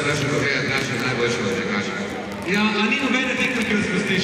začel povedati naše najboljše odrekače. Ja, a ni nobene tekme, ki jo spustiš?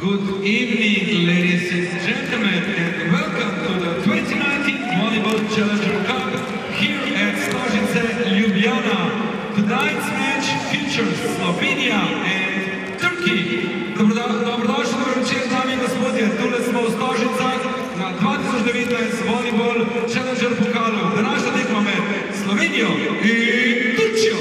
Good evening, ladies and gentlemen, and welcome to the 2019 Volleyball Challenger Cup here at Stožice, Ljubljana. Tonight's match features Slovenia and Turkey. Dobrodošli, dobro večer, dame in gospodje. Tule smo v Stožicah na 2019 Volleyball Challenger pokalu. Današnja tekma med Slovenijo in Turčijo.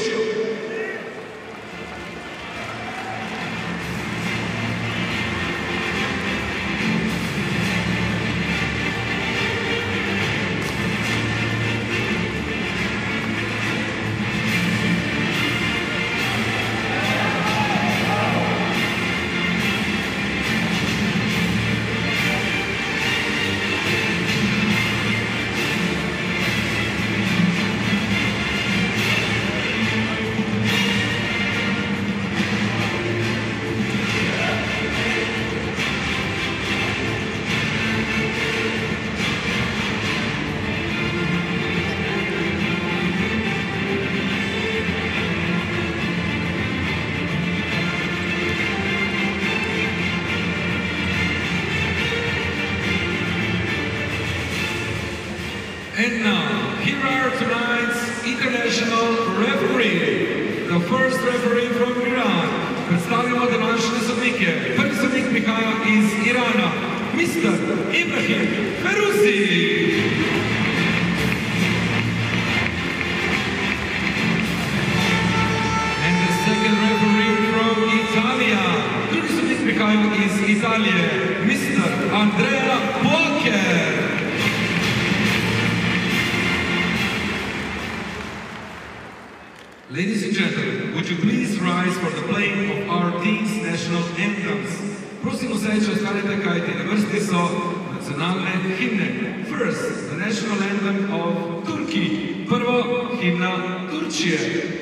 And now, here are tonight's international referee. The first referee from Iran. Predstavljamo današnje sodnike. Prvi sodnik prihaja iz Irana, Mr. Ibrahim Feruzi. And the second referee from Italia. Drugi sodnik prihaja iz Italije, Mr. Andrea Walker. Ladies and gentlemen, would you please rise for the playing of our team's national anthems? Prosimo se, če ostanete, kajti na vrsti so nacionalne himne. First, the national anthem of Turkey. Prvo, himna Turčije.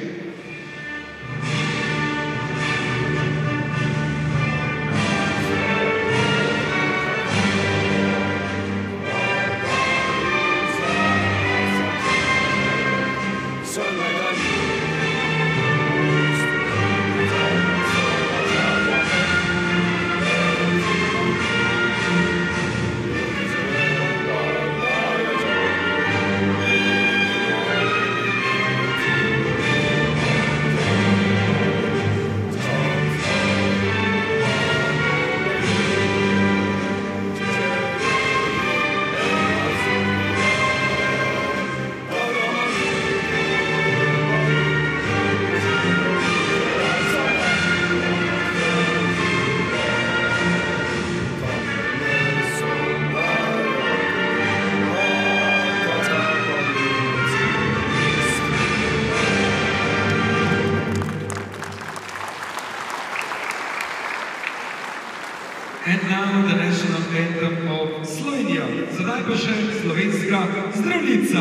And now the national anthem of Slovenia. Zdaj pa še slovenska zdravnica.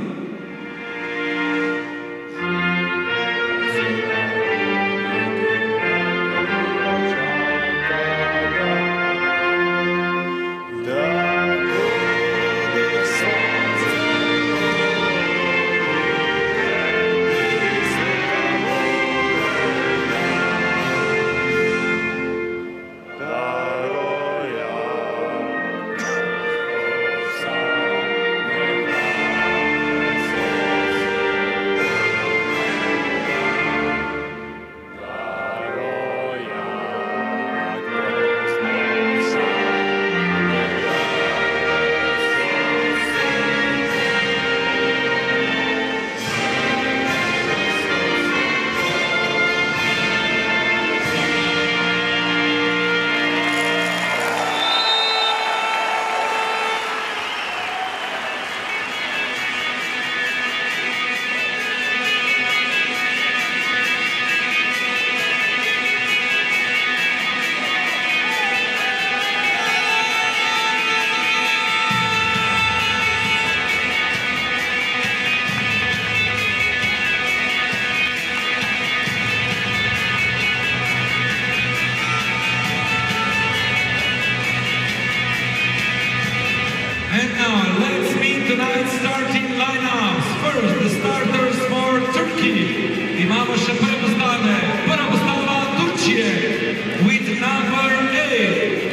And now let's meet tonight's starting lineups. First, the starters for Turkey. Imamo še prve postave. Prva postava Turčije with number 8.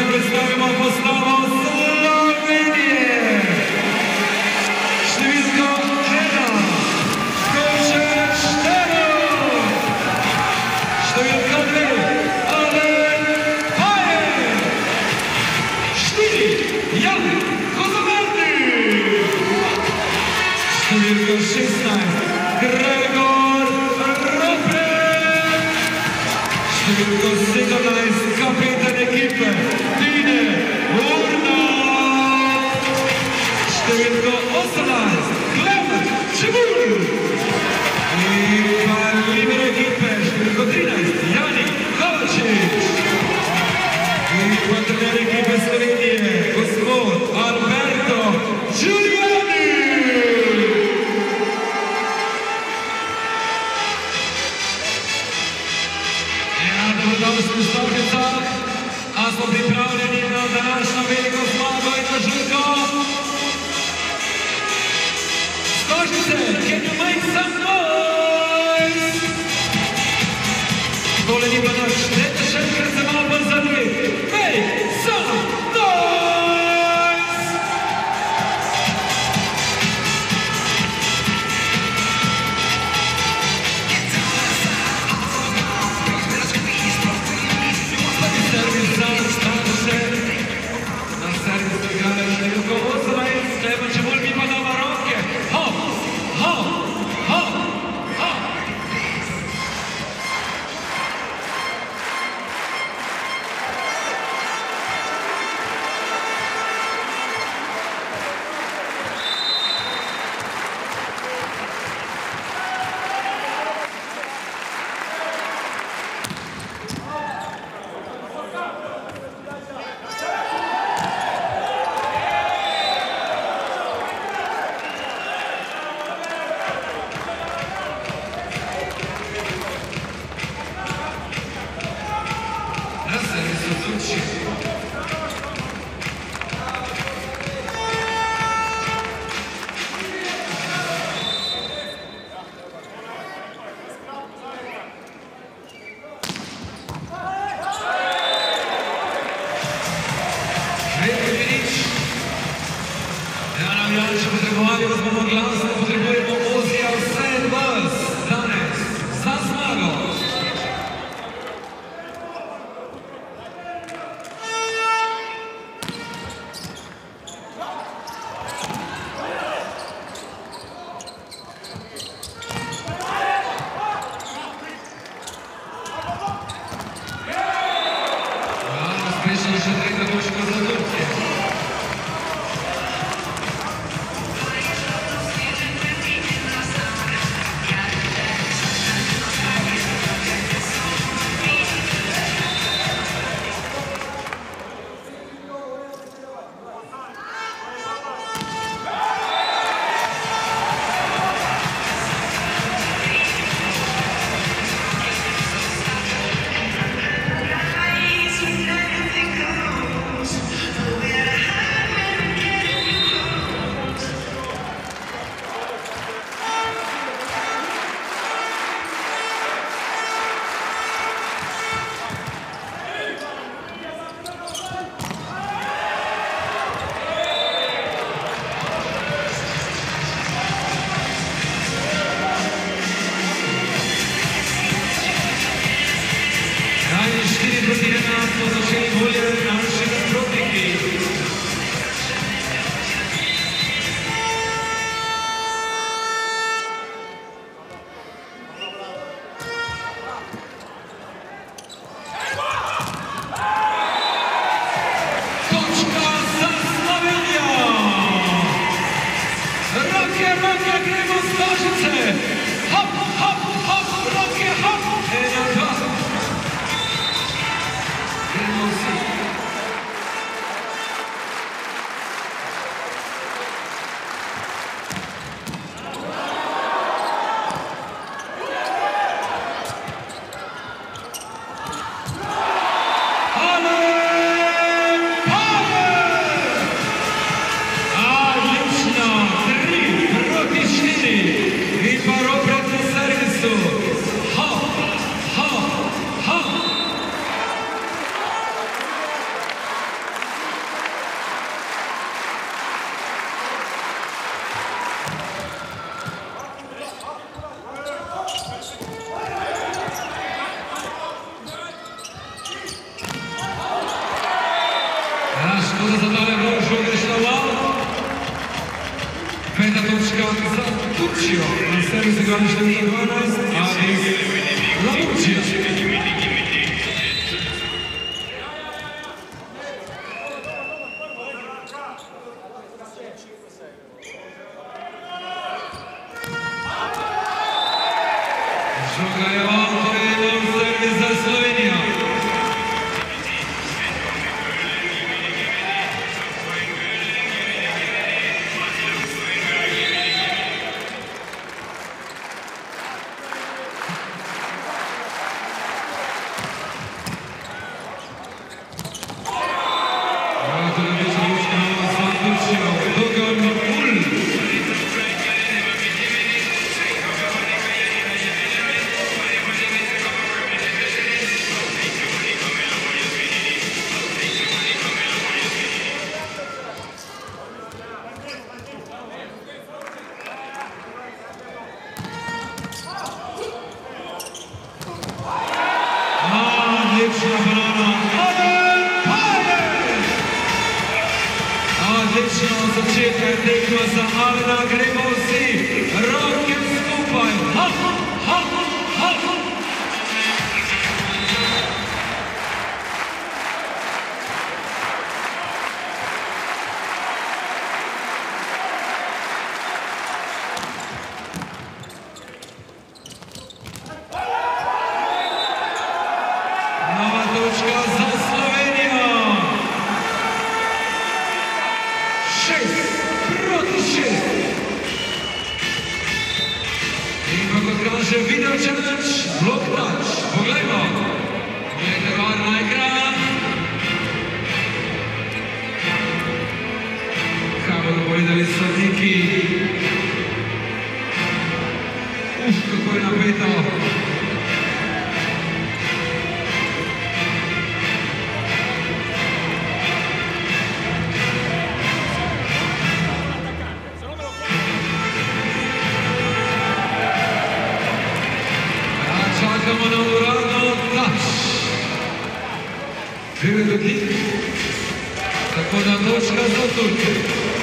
zdaj predstavimo postavo Slovenije. Številka 1, Koče Štero. Številka 2, Alen Pajer. 4, Jan Kozomerni. Številka 16, Gregor Rope. Številka 17, kapetan ekipe, Tine Urna. Številka 18, Klemen Čebul. In pa liber ekipe, številka 13, Jani Kovačič. In pa trener ekipe Slovenije, gospod Alberto Giuliani. Dobrodošli v Stožicah, a smo pripravljeni na današnjo veliko zmago in na žurko. Stožice, can you make some noise? Tole ni pa naš, dajte še enkrat se malo bolj zadnji. Make some noise! Servis za Stožice. Na servis igrale številko 18, Klemen Čebul mi pa dava roke. Hop, hop, hop, hop. Če potrebovali, da bomo glasno, potrebujemo Ozija vse vas danes za zmago. Uspešno še tretja točka za Turčijo. Smo začeli bolje naši nasprotniki. Točka za Slovenijo! Roke, roke, gremo Stožice! Hop, hop, hop, roke, hop! 1, 2. Gremo vsi. Santuccio, na serwisie granicznym 12, a Lamuccia. Začetka je tekma za Alena, gremo vsi roke skupaj. Ha, ha, ha, ha. Nova točka za Slovenijo. 6-6. In kako kaže video challenge, block touch. Poglejmo. Poglejte gor na ekran. Kaj bodo povedali sodniki? Kako je napeto. Čakamo na uradno touch. 9 ljudi. Tako da točka za Turke.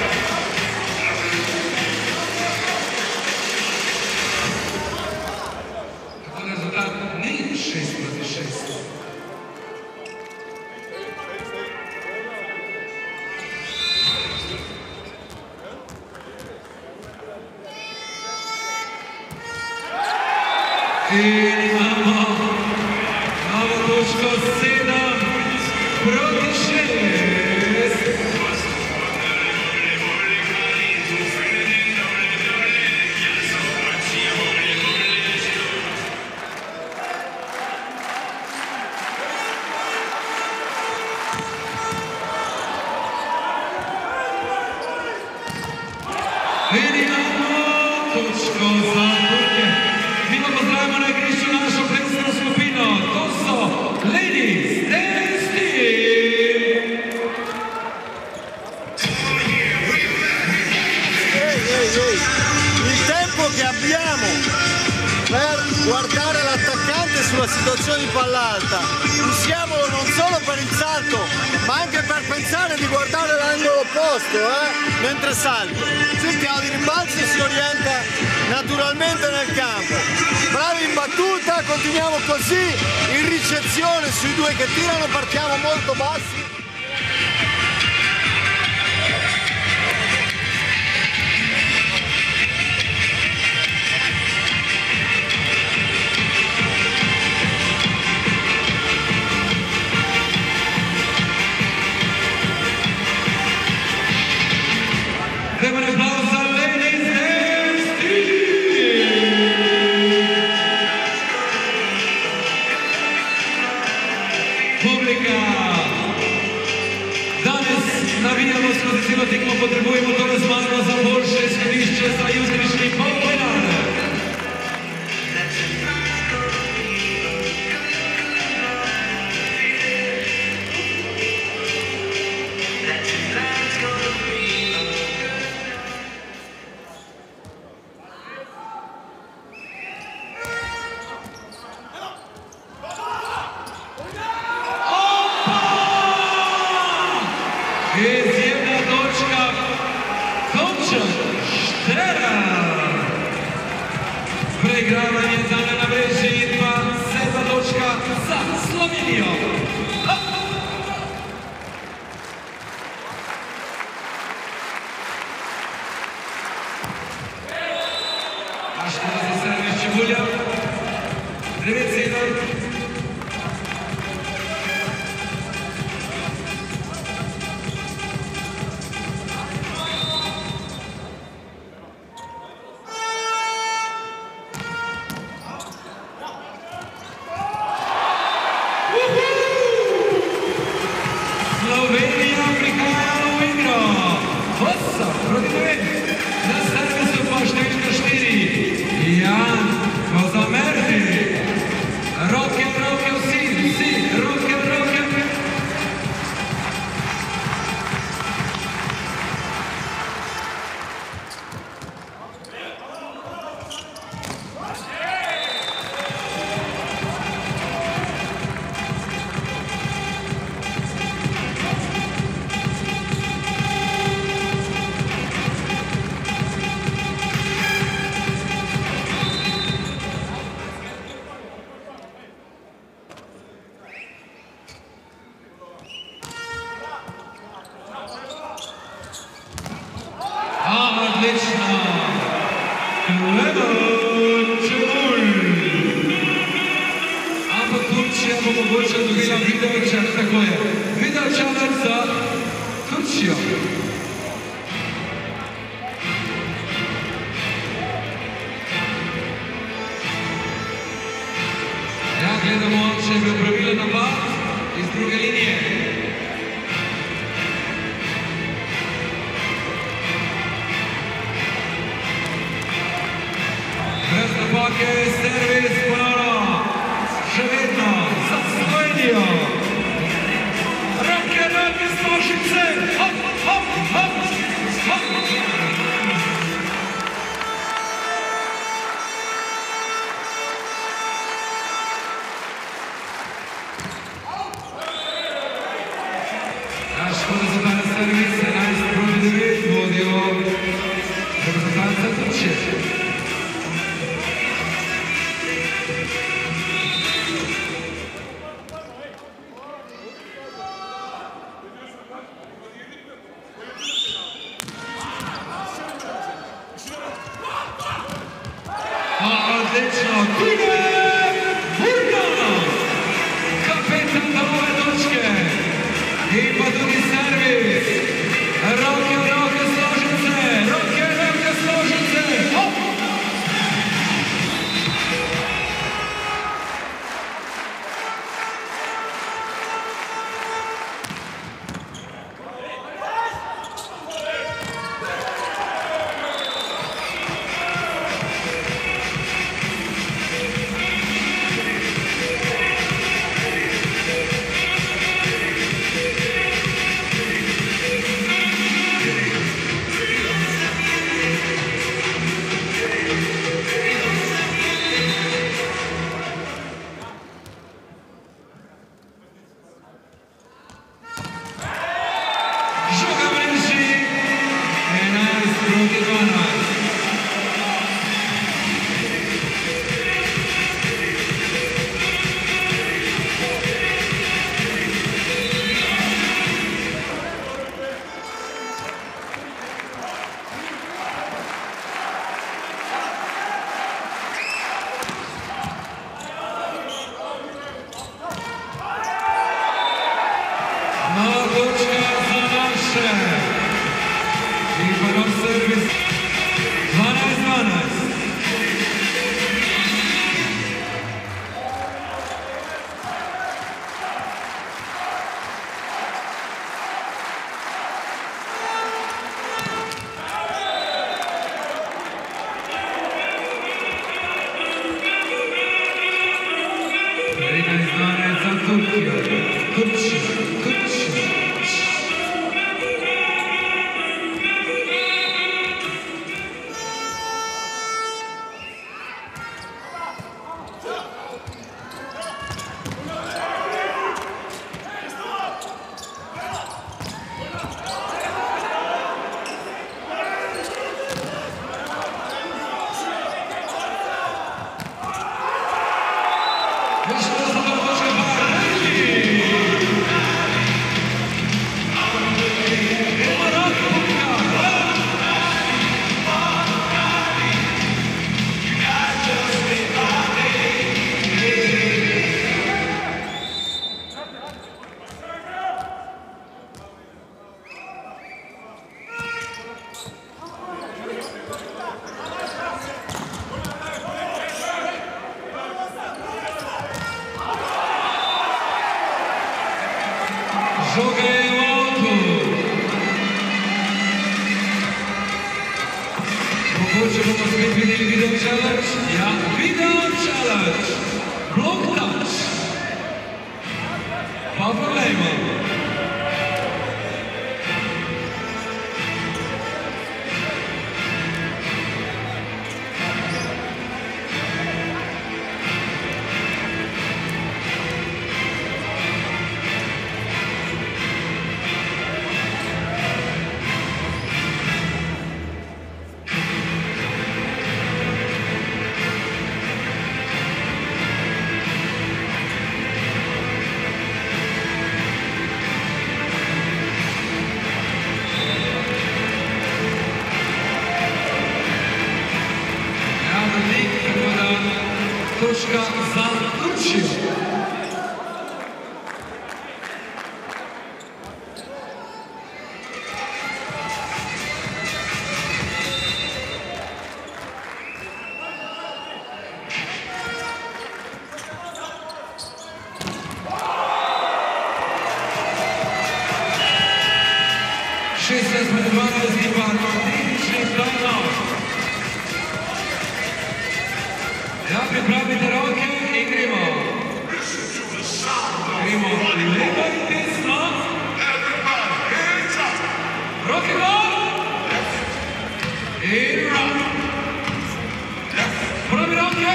Tako da rezultat ni 6-6. In imamo novo točko 7-6. In imamo točko za Turke. Mi pa pozdravimo na igrišču našo plesno skupino. To so Ladies Dance Team. Il tempo che abbiamo per guardare l'attaccante sulla situazione di palla alta, usiamolo non solo per il salto, ma anche per pensare di guardare l'angolo opposto, mentre salta. Sentiamo di rimbalzo e si orienta naturalmente nel campo. Bravi in battuta, continuiamo così, in ricezione sui due che tirano, partiamo molto bassi. Diamo un applauso a Ladies Dance Team. Publika. Danes navijamo skozi celo tekmo, potrebujemo to razmano za boljše izhodišče za jutrišnji polfinale. Izjemna točka, Končan Štera. Slovenijo. Aškova za servis Čebulja. 9-7. Slovenija prihaja v igro. 8-9. Na servisu pa številka 4. Jan Kozamerdi. Roke, roke, vsi, roke, roke. Odlično! Klemen Čebulj! Ampak Turčija bo mogoče dobila videočas, tako je. Videočas za Turčijo. Ja, gledamo, če je bil pravilen napad iz druge linije. Brez napake, servis ponovno, še vedno za Slovenijo. Roke, roke, Stožice, hop, hop! žoga je u autu. Mogoče bomo spet videli video challenge? Ja, video challenge. Block touch. Pa poglejmo. Točka za Turčiju. Šestnaest pred 12 i par tehničnih planov. Ja, pripravite roke in gremo. Gremo levo in desno. Roke gor. In rock. Pravi roke.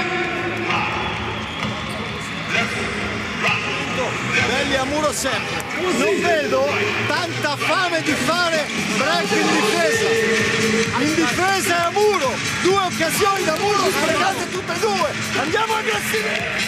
Belli a muro sempre. Non vedo tanta fame di fare break in difesa. In difesa e a muro. 2 occasioni da muro sprecate tutte e 2. Andiamo aggressivi.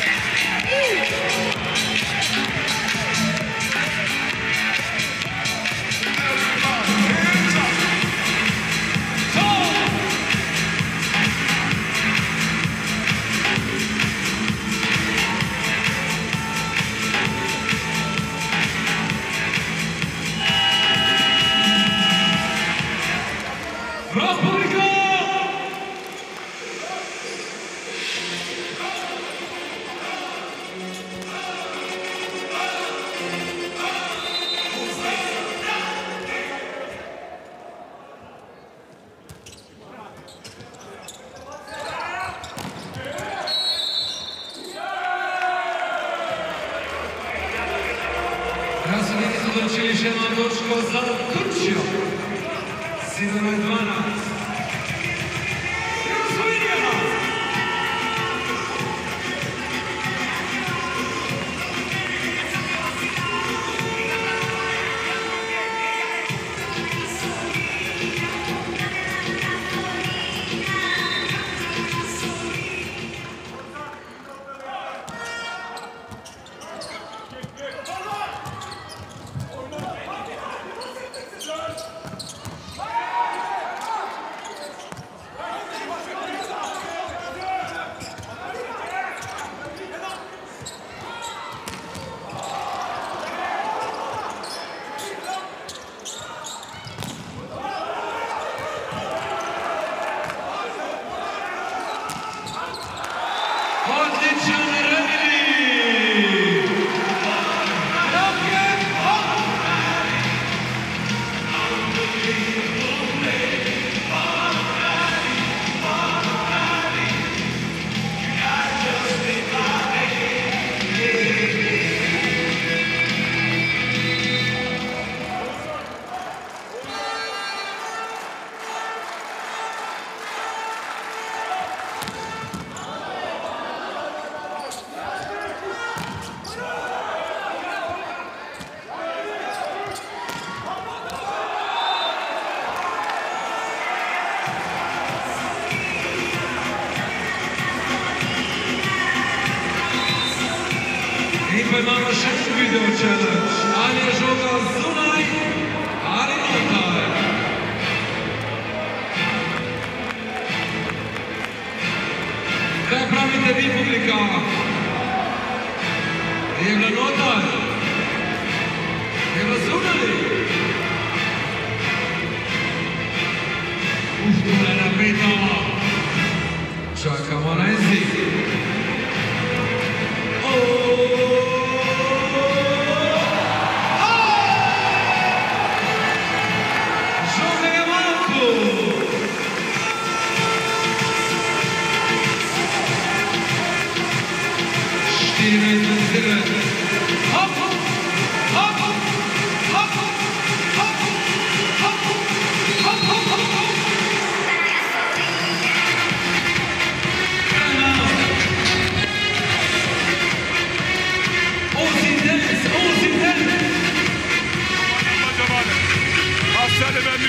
Razumijete su dočili še jedna točko za Turčiju. 7:12. Slovenija! pa imamo še en video challenge. Ali je žoga zunaj, ali notar. Kaj pravite vi, publika? Je bila notar? Je bila zunaj? Tole napeto. Čakamo na izid.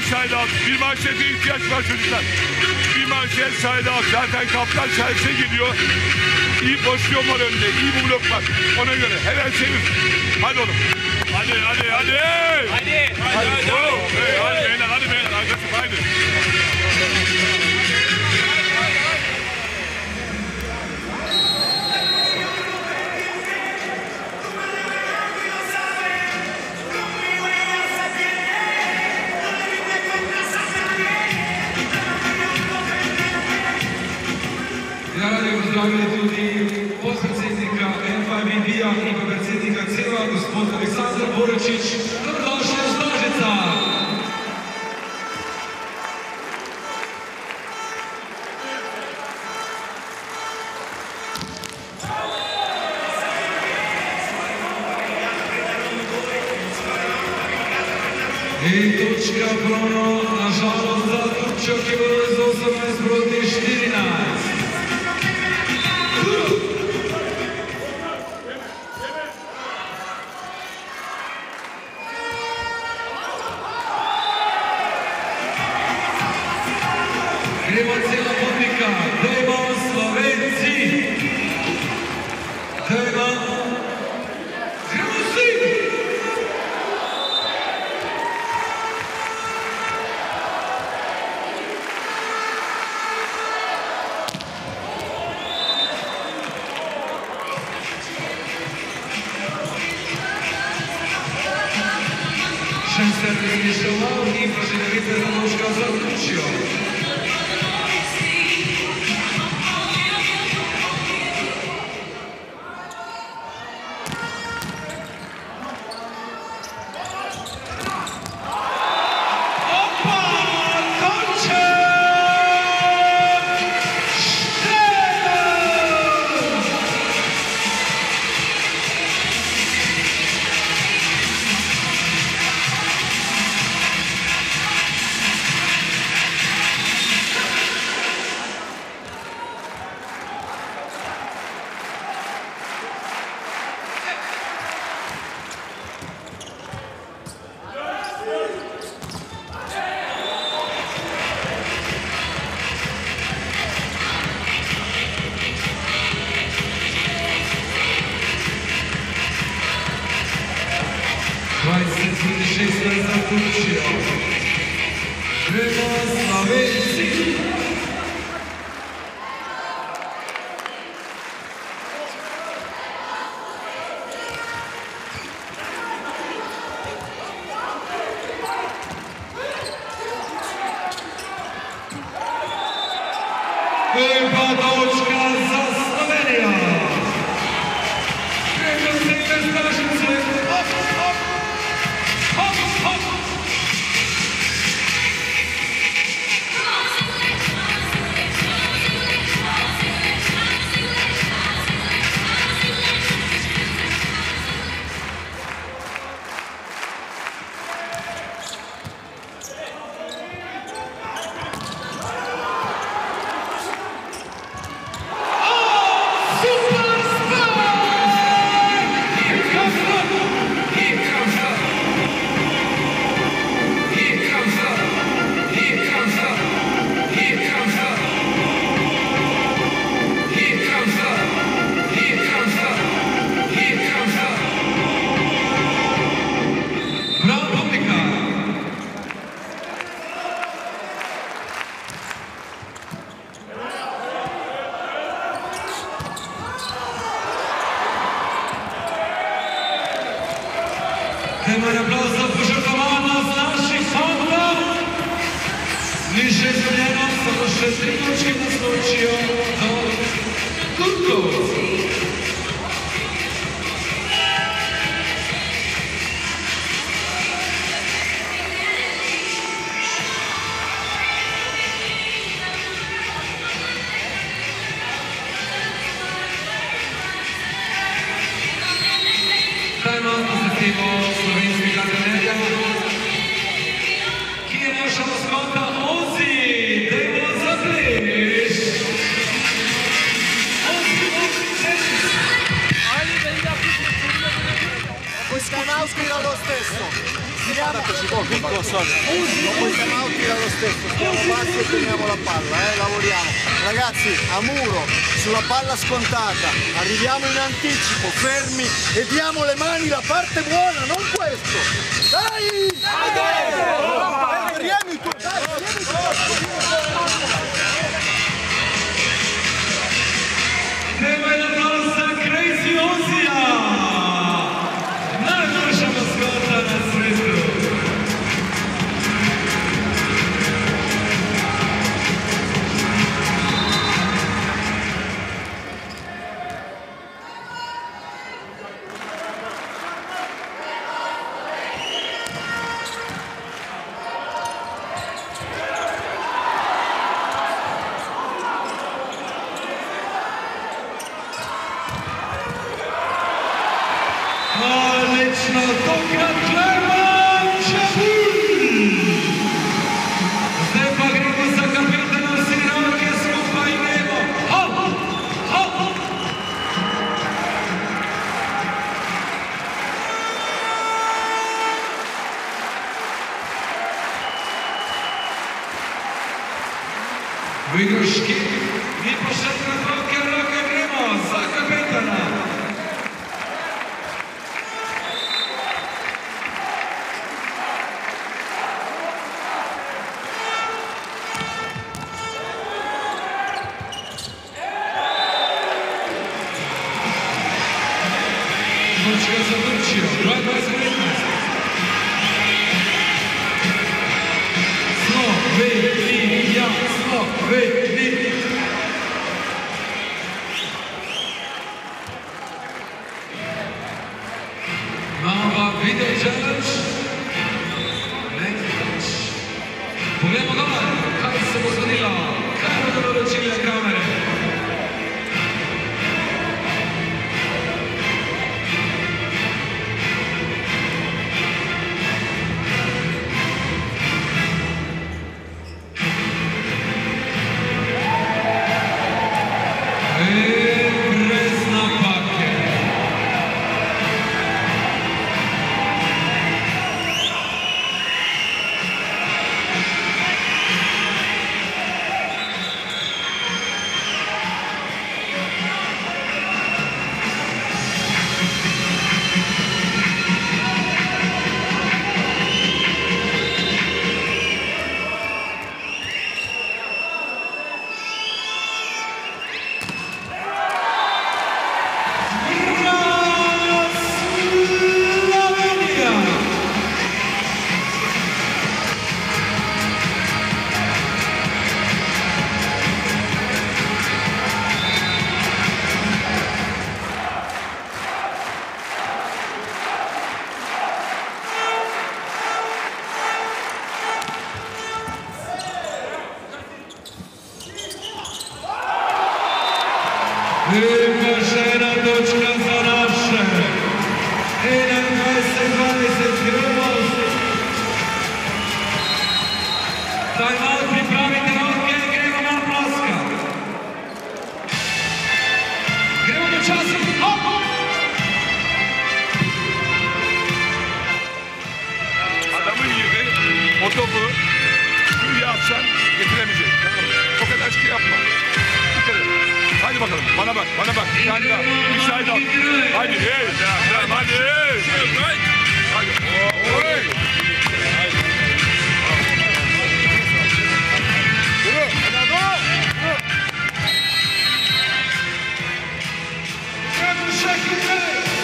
side out. Bir manşete ihtiyaç var çocuklar. Bir manşet side out. Zaten kaptan servise gidiyor. İyi pozisyon var önde. İyi bu blok var. Ona göre hemen çevir. Hadi oğlum. Hadi. Hadi beyler, hadi beyler. Agresif haydi. Ja radi pozdravljam tudi podpredsednika FIVB-ja in pa predsednika CEVA, gospod Aleksandar Boračič. Dobrodošli v Stožica! In točka ponovno, nažalost, za Turčijo, ki bo z 18 proti 14. Gremo cela publika, dajmo Slovenci! Dajmo! Gremo vsi! Še servis je šel in pa še nekaj zanoška za Turčijo. za Turčijo. Gremo Slovenci! Prva točka za Slovenijo. Gremo se iz Stožice. Hop, hop, hop, hop. Dajmo en aplauz za požrtvovanost naših fantov. Ni še izgubljeno, samo še 3 točke nas ločijo do Turkov. Dajmo posvetimo slovenskega trenerja, ki je naša maskota Ozi. Dajmo zapleš. Ozi, Ozi, il time out tira lo stesso. Piccolo solito. Dopo il time out tira lo stesso. Stiamo bassi e teniamo la palla, lavoriamo. Ragazzi, a muro, sulla palla scontata, arriviamo in anticipo, fermi e diamo le mani la parte buona, non questo. Dai! Fermiamo tu, dai, Neme la nostra Crazy Ozia! Najboljša maskota na svijetu! Odlično, tokrat Kleman Čebulj! Zdaj pa gremo za kapetana vsi roke skupaj gremo! Hop! Hop! Vigrški, mi pa še roke gremo za kapetana! Točka za Grčijo, 2:19. Slovenija, Slovenija. Nova video challenge. Next. Poglejmo dole, kaj se bo zgodilo, kaj bodo določile kamere. I još jedna točka za naše. 21:20 Grmost. Time out, pripravite roke, gremo malo ploska. Gremo do časa. Adamın yeri o topu şuraya atsan getiremeyecek. Tamam mı? O kadar şey yapma. Dikkat et. Hadi bakalım. Bana bak. Bir tane daha. Bir sayı al. Hadi. Hadi. Hadi. Oy. Duru. Gremo şekilde.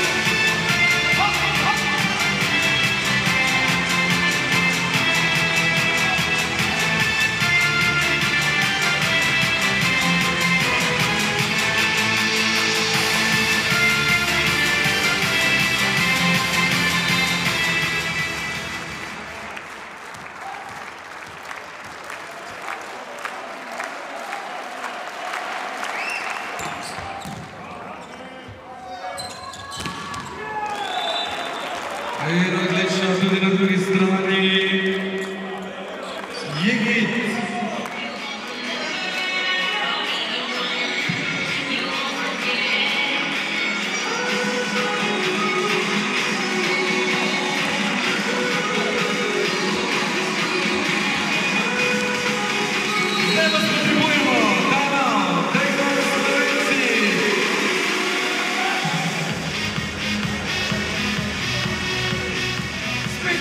I odlično tudi na drugi strani. Jigit.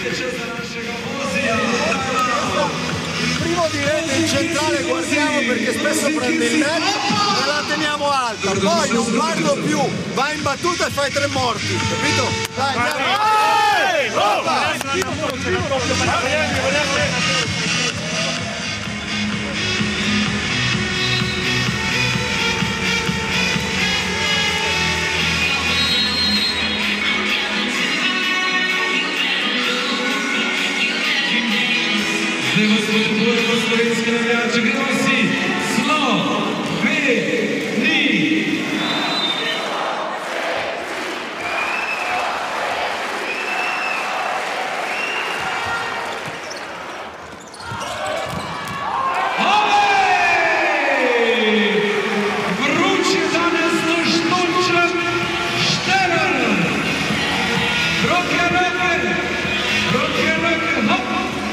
Il primo di rete in centrale guardiamo perché spesso prende il net e la teniamo alta, poi non guardo più, va in battuta e fai 3 morti, capito? Dai, Slovenski navijači Grossi, Sloveniji! Vruć je danes noštočen Šterer! Roke, hop!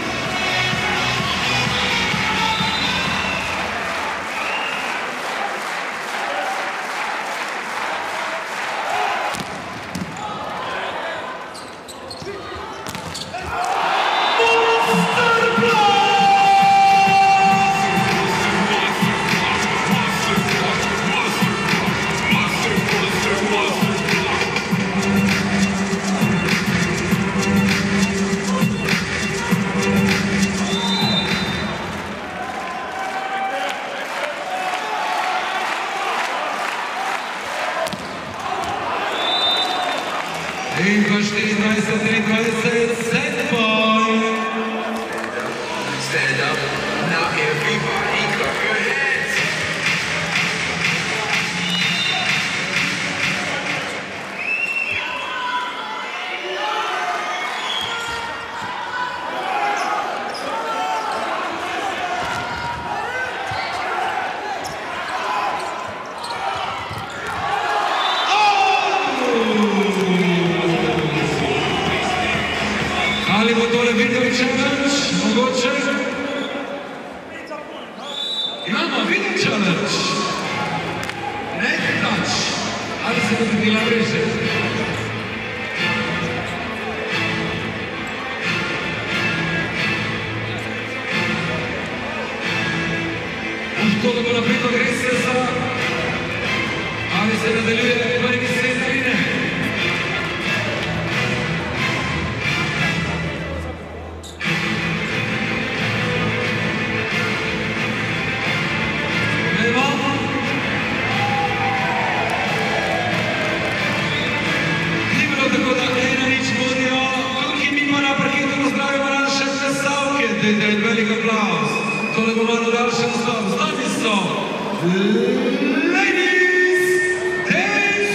In ko 24-23, set point. Stand up, now everybody clap your hands. Ali bo tole video challenge, mogoče? Imamo video challenge. Neck touch. Ali se bo dobila mreže? To, da bo napredno gre se za... Ali se nadaljuje prvi set ali ne? Velik aplauz. Tole bo malo daljše naslov. Z nami so Ladies Dance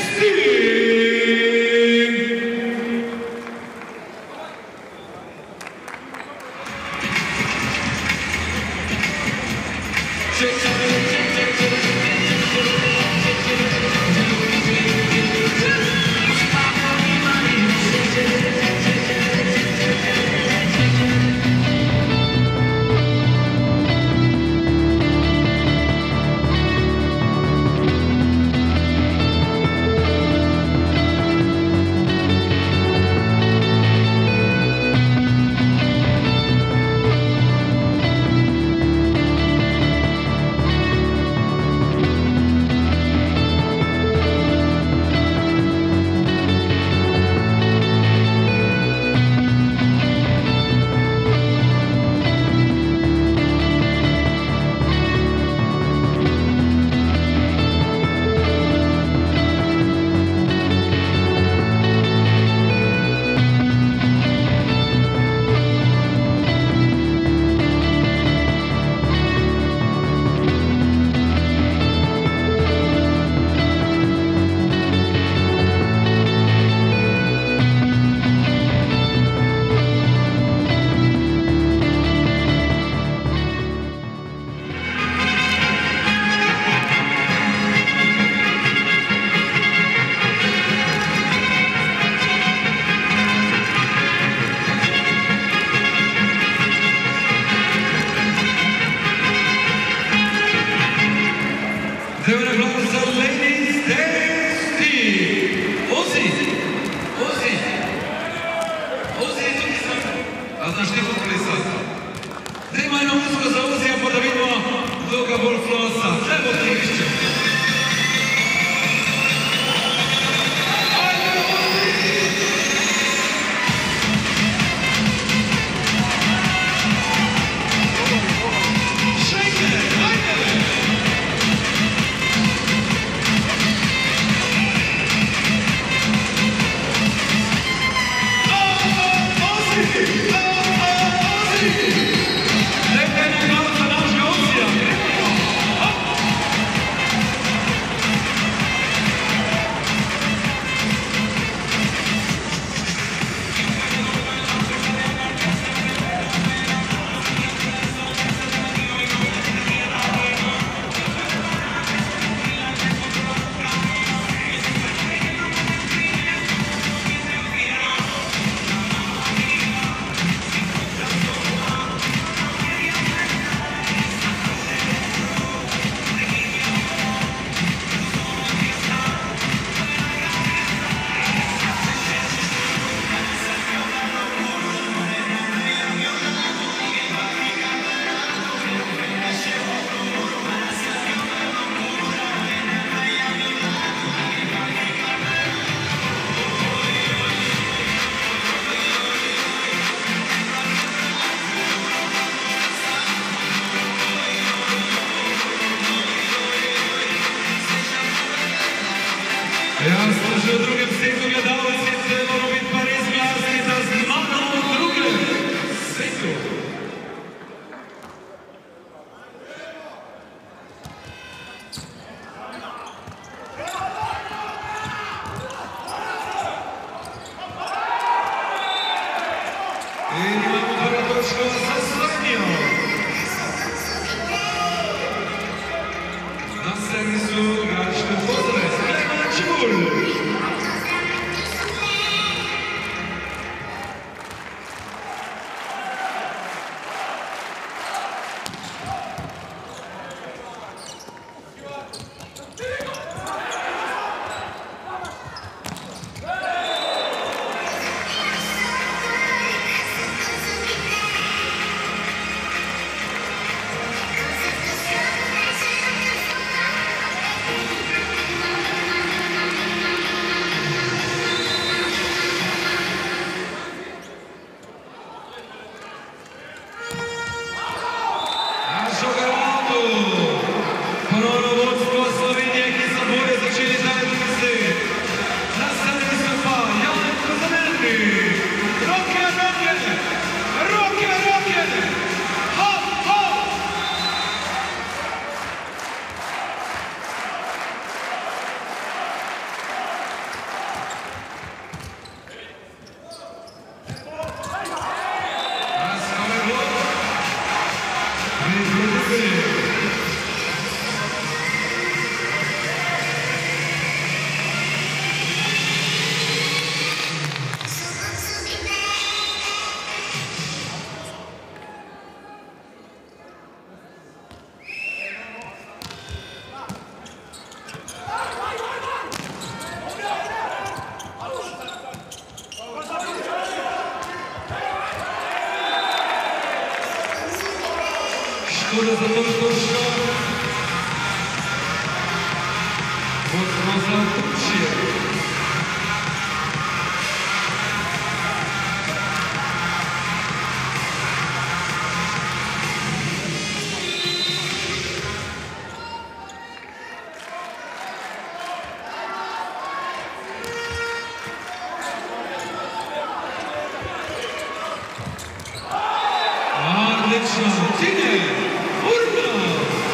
imamo prva točka za Sloveniju. Na servisu Gačka Pozorec, Klemen Čibul. Škoda za točka. Vodstvo za Turčije. Odlično, Tine, Urna!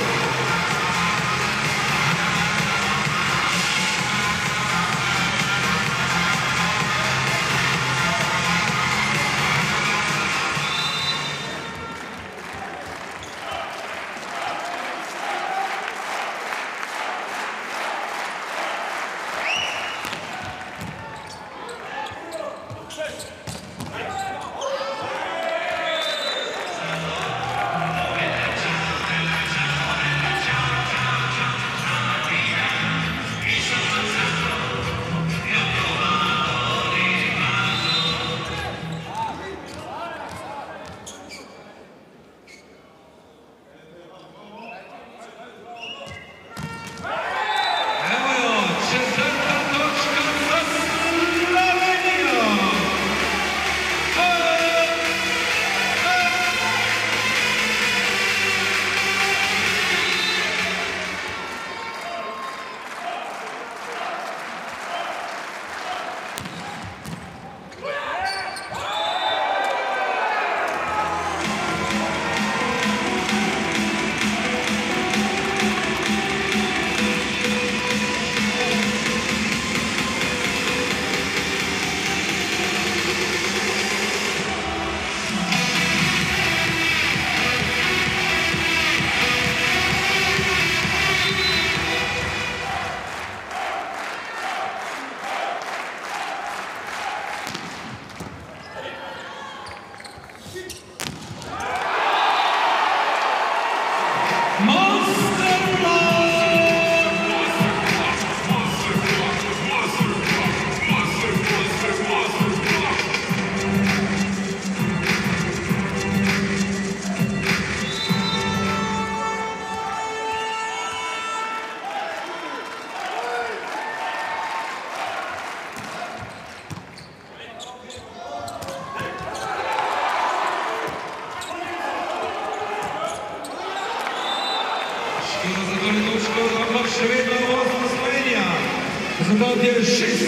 Še vedno vodstvo Slovenija. Rezultat je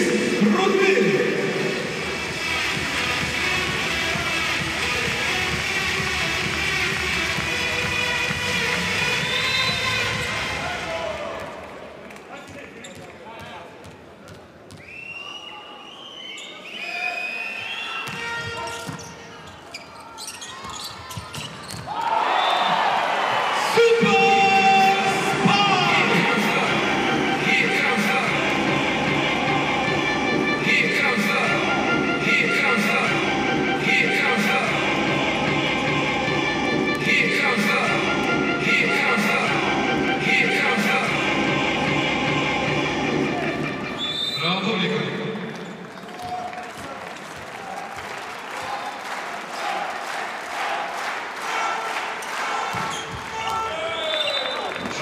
6-2.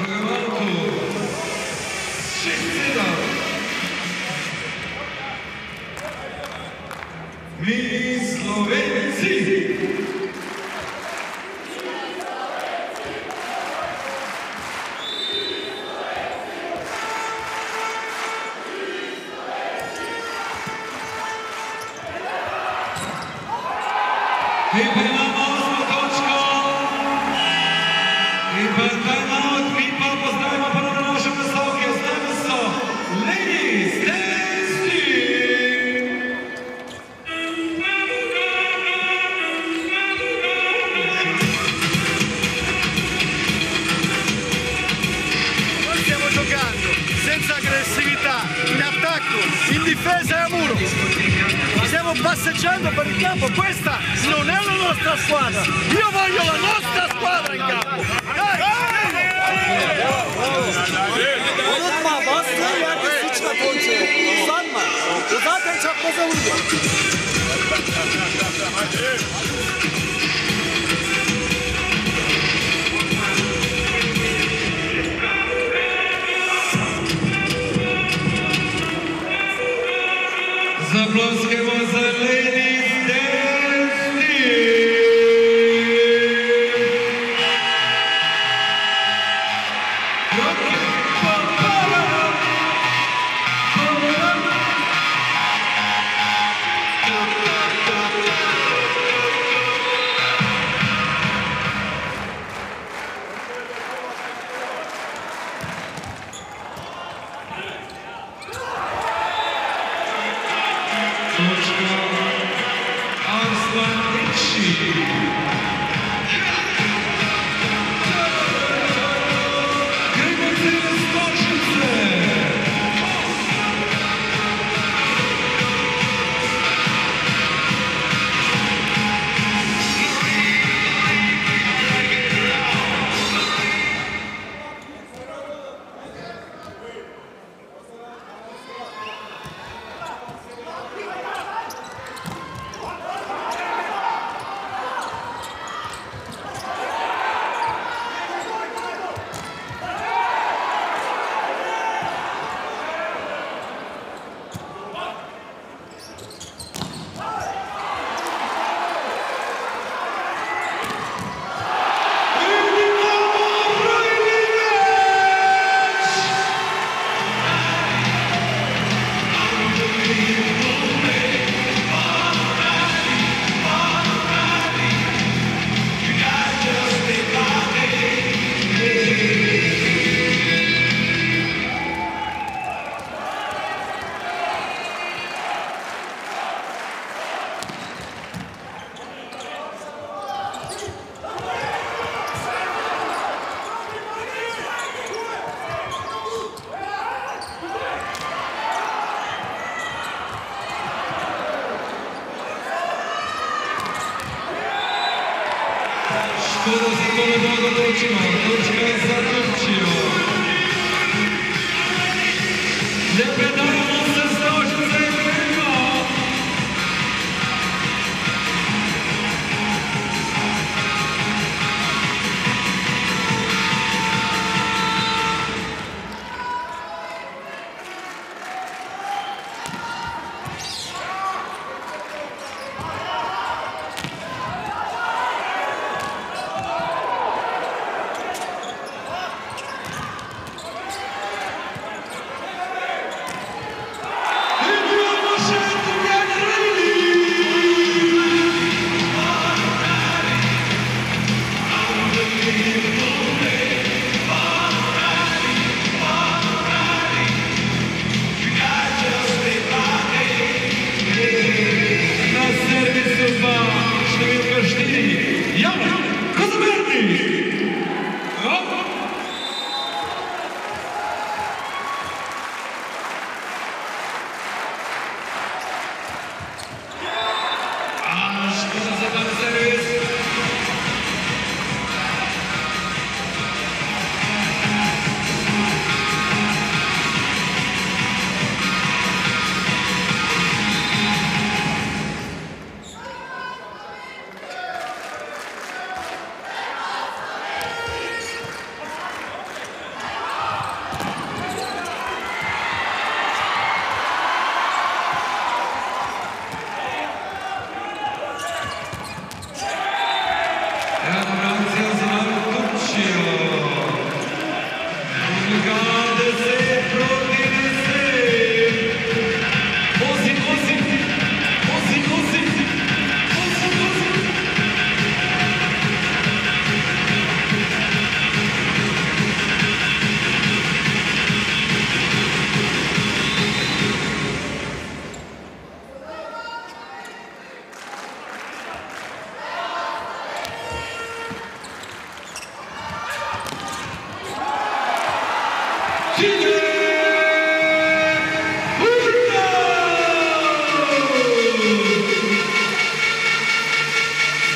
Giocavanto 6-0. Mi Slovenci. I penalna 8. točka. I penalna mi pa pozdravimo ponovno naše predstavke. Z nami so Ladies Dance Team. Noi stiamo giocando senza aggressività, in attacco, in difesa e a muro. Stiamo passeggiando per il campo, questa non è la nostra squadra. Io voglio la nostra squadra in campo. Unutma, bastığı yerde sıçma Gonca. Uzanma. O zaten çapraza vuruyor. Zaplaskujemo za Ladies Dance Team. Točka Arslan Ekşi. Kırmızı Stožice. Škoda za kolega Turčino, točka za Turčiju. Ne predavamo se Stožice i Krima.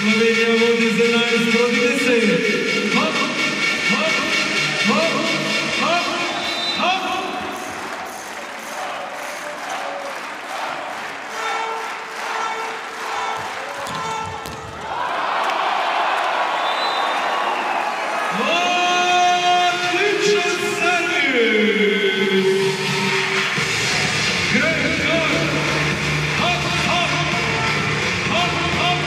Slovenija vodi z 11:10. Hop, hop, hop, hop, hop. Odličan servis! Gregor! Hop, hop, hop, hop.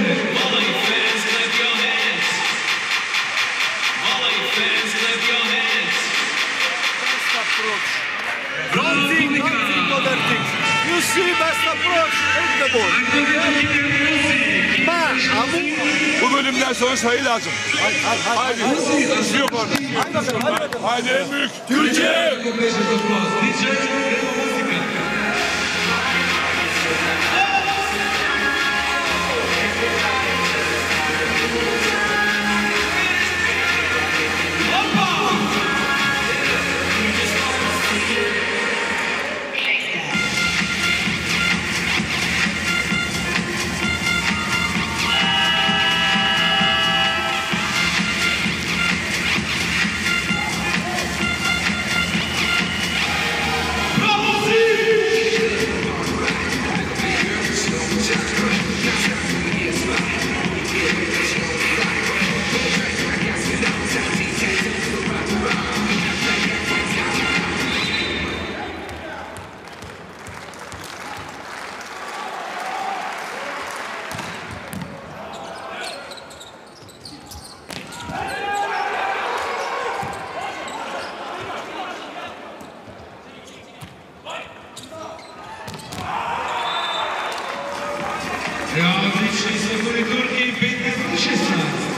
Volley fans, clap your hands. approach. Don't think other things. You see best approach, take the ball. Ma, Bu bölümden sonra sayı lazım. Haydi. Bir şey yok orada. Haydi en büyük. Türkiye. Odlični su Turki 15-16.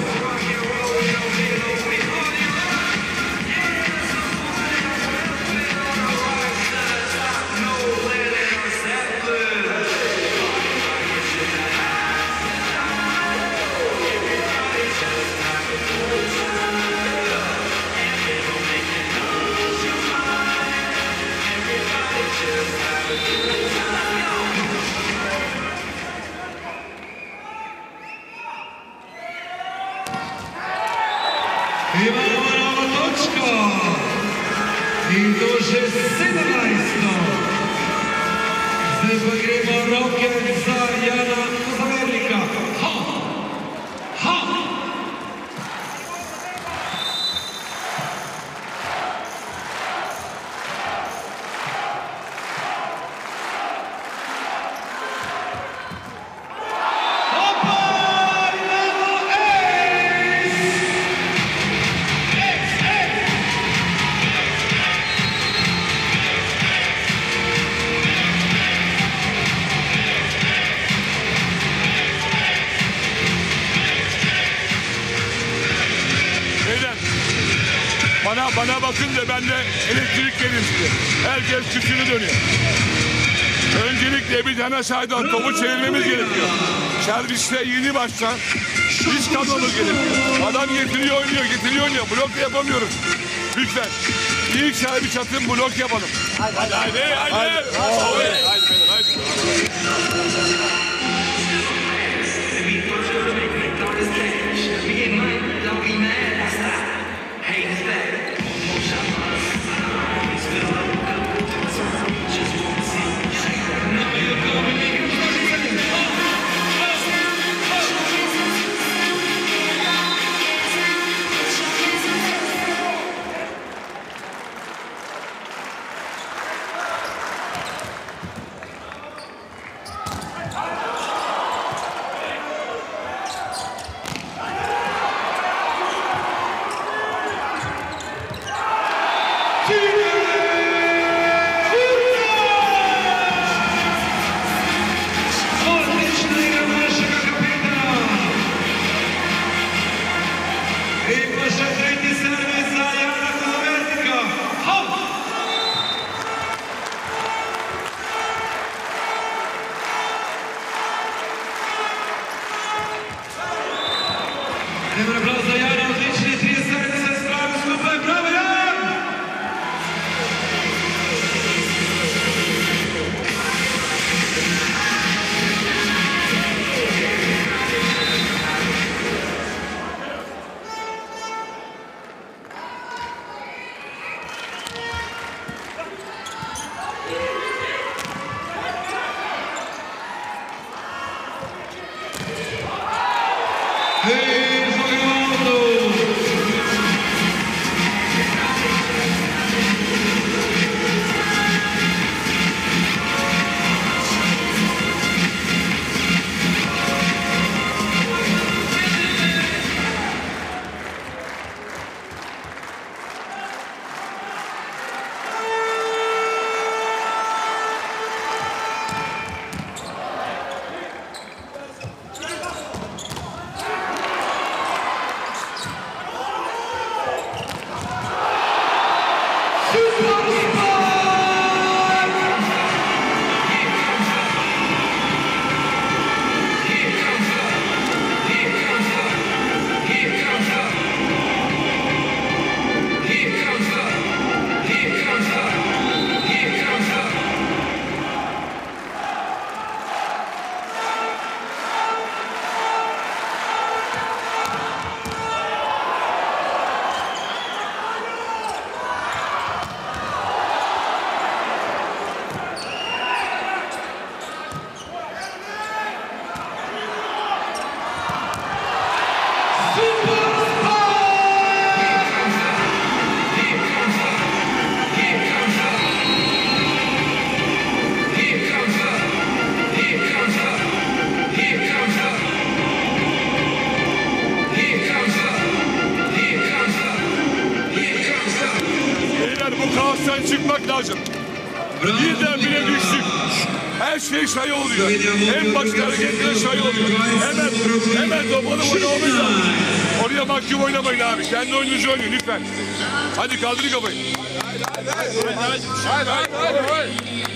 Imamo novu točku i duže 17. Zdaj pa gremo roke za Jana Zavernika. Ha! Ha! Bana bakın da ben de elektrik verin size. Herkes küçüğünü dönüyor. Öncelikle bir tane saydan topu çevirmemiz gerekiyor. Serviste yeni baştan biz kalmamız gerekiyor. Adam getiriyor oynuyor. Blok yapamıyoruz. Lütfen. İlk servis atın, blok yapalım. Haydi. Çıkmak lazım. Birden bile düştük. Her şey sayı oluyor. En başka hareketler sayı oluyor. Hemen topalı oynamamız lazım. Oraya mahkum oynamayın abi. Kendi oyununuzu oynayın lütfen. Hadi kaldırın kafayı. Hayır.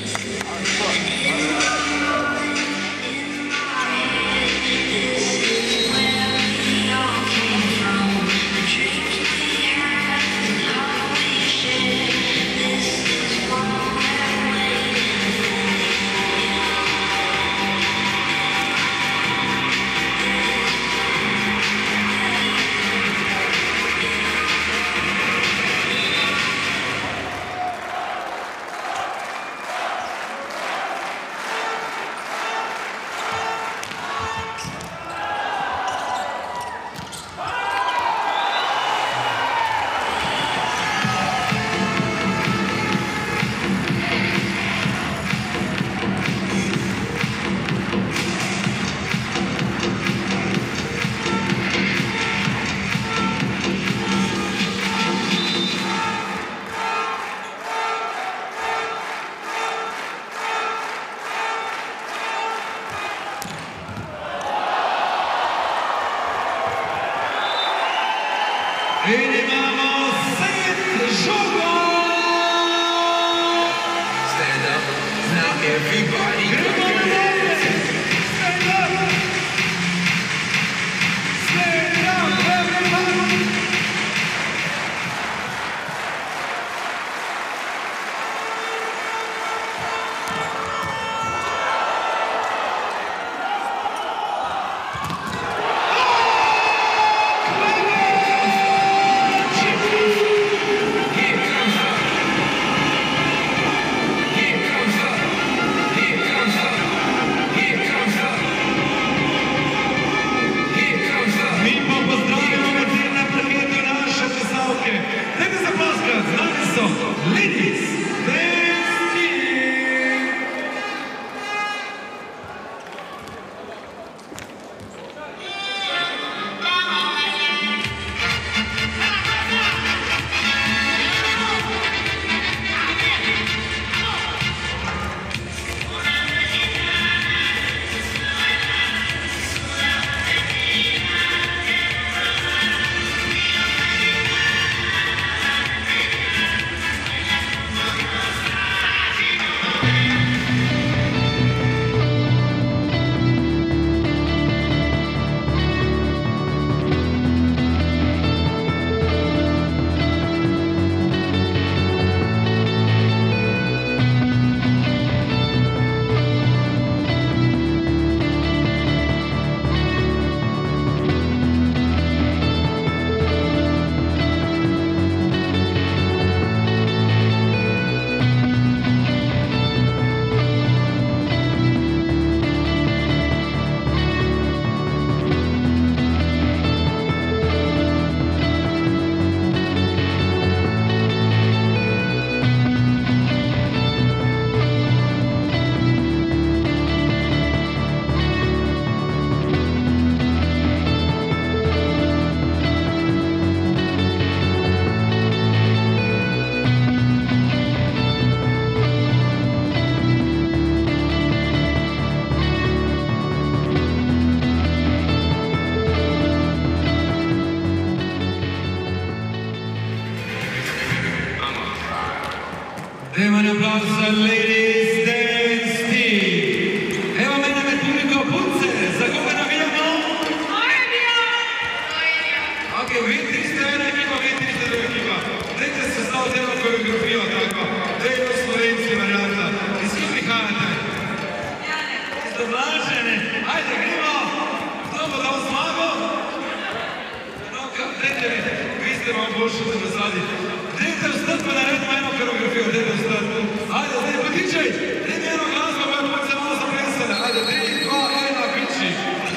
Stand up. Now everybody clap your hands. Stand up, everybody! Here comes Dajmo jedan aplauz za Ladies Dance Team. Evo mene med publiko punce, za koga navijamo? Ok, vi tri ste jedna ekipa, vi tri ste druga ekipa. Dajte se staviti jedno koreografiju tako. Dajte Slovenci varijanta. Iz kim prihajate? Iz Doblažene. Ajde, gremo. Dobro da vam zmago. Dajte vi ste vam boljši da nazadi. Dajte ostati pa naredimo jednu koreografiju, dajte ostati. Ajde, dajte pa tičaj. Dajte jedno glazba, pa je se malo zapresane. Ajde, 3, 2, 1, piči.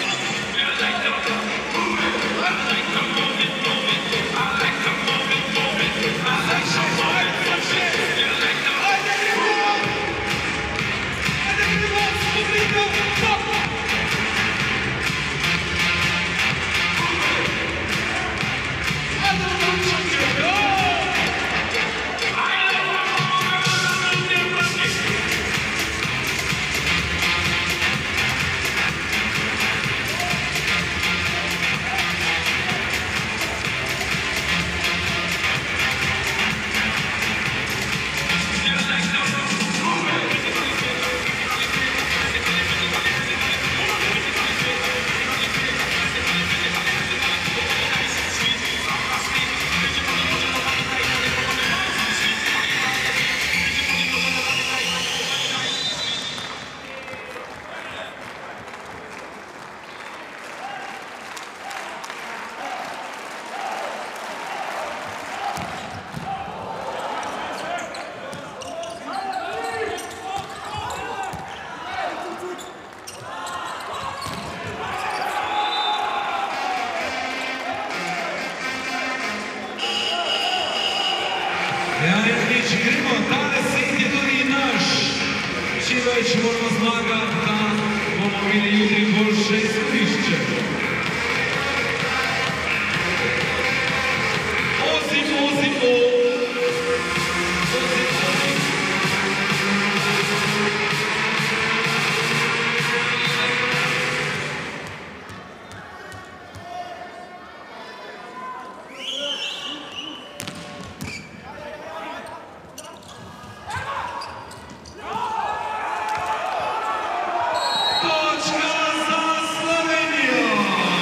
Gremo, tale set je tudi naš. Čim več moramo zmagati, da bomo imeli jutri boljše izhodišče. Ozim, ozim, Točka za Sloveniju!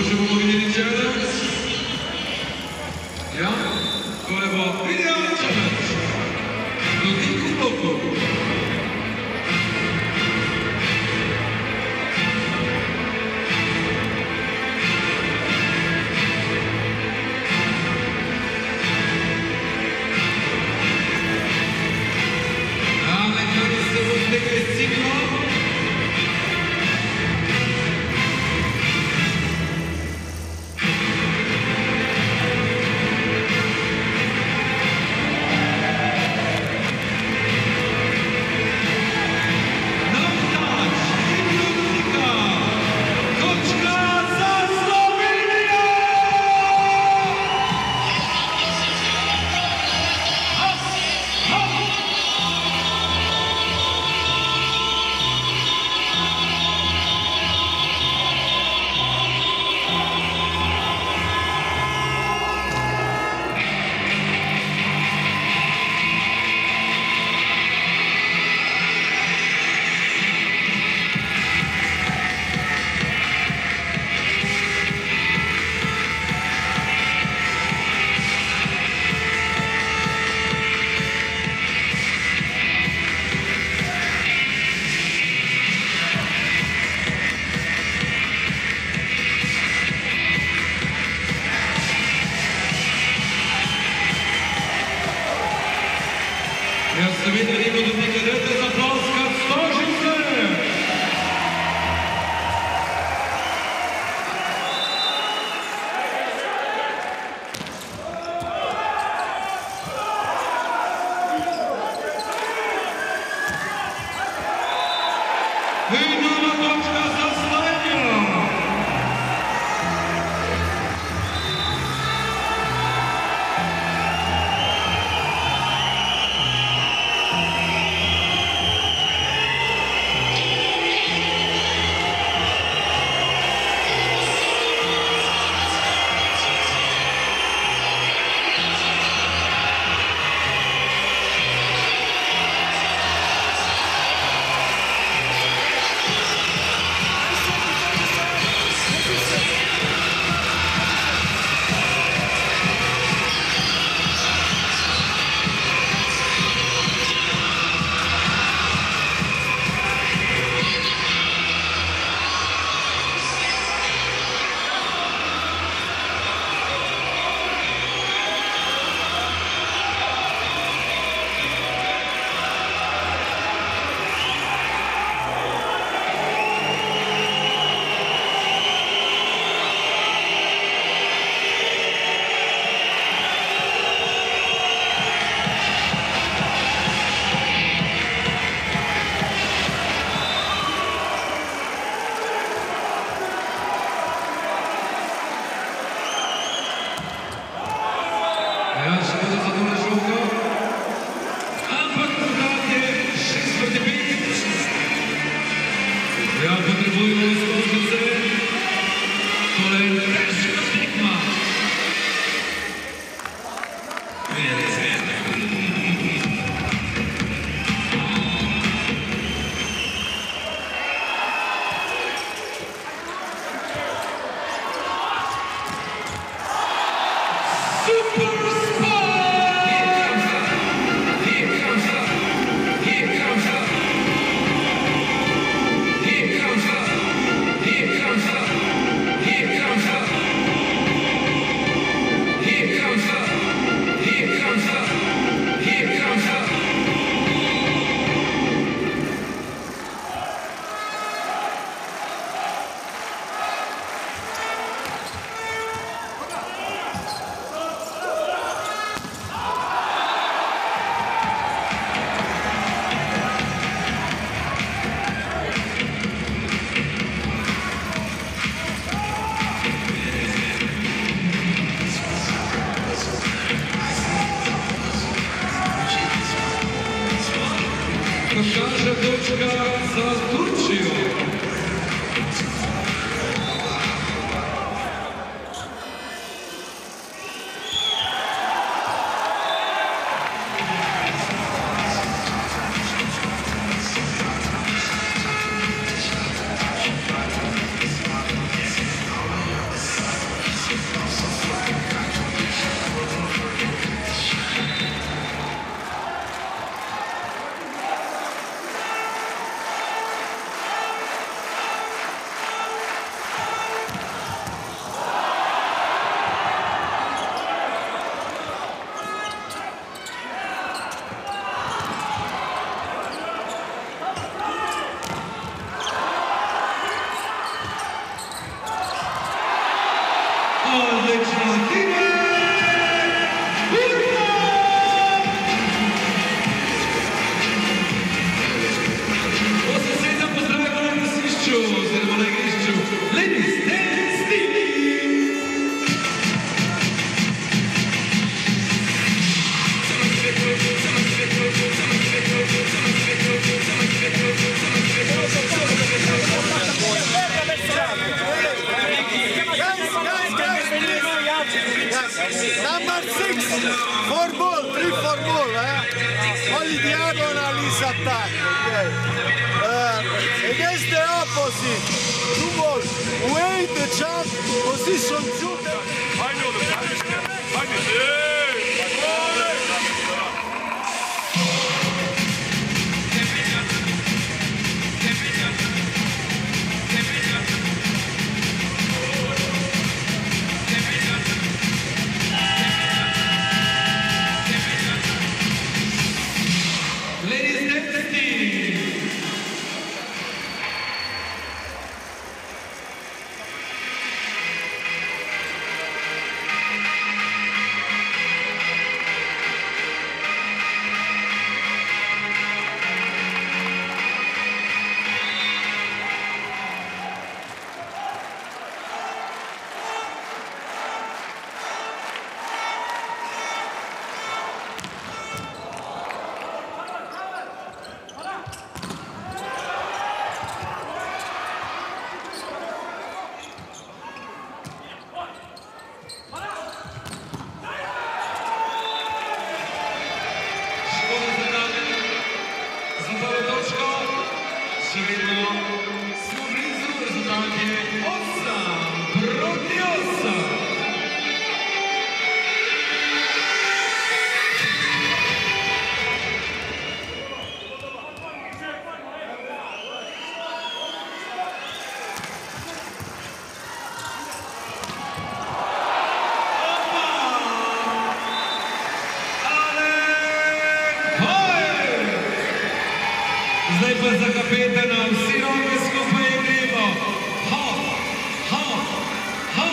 Možemo vidjeti čele. Ja, kolevo, idealan challenge. Dodik u bloku. Ja se vidim da ima do tikadete za Polska Stožice! I nova točka za Sloveniju! Ja še vedno za tole šovko, ampak rezultat je 6:5. Ja potrebujemo izkušnjice, tole je težka tekma. Košarka točka za Turčiju. Odlično, time! Poslije sveta pozdravimo na Mrsišću, oziroma na Igrišću. Ladies, dance, Stevie! Number 6, 4 ball, 3 4 ball, only diagonal is attack, okay? Against the opposite, 2 balls, wait the jump, position shooter. Haydi oğlum, hadi işte. Hadi. Zdaj pa za kapetana, vsi roke skupaj gremo. Ha, ha, ha.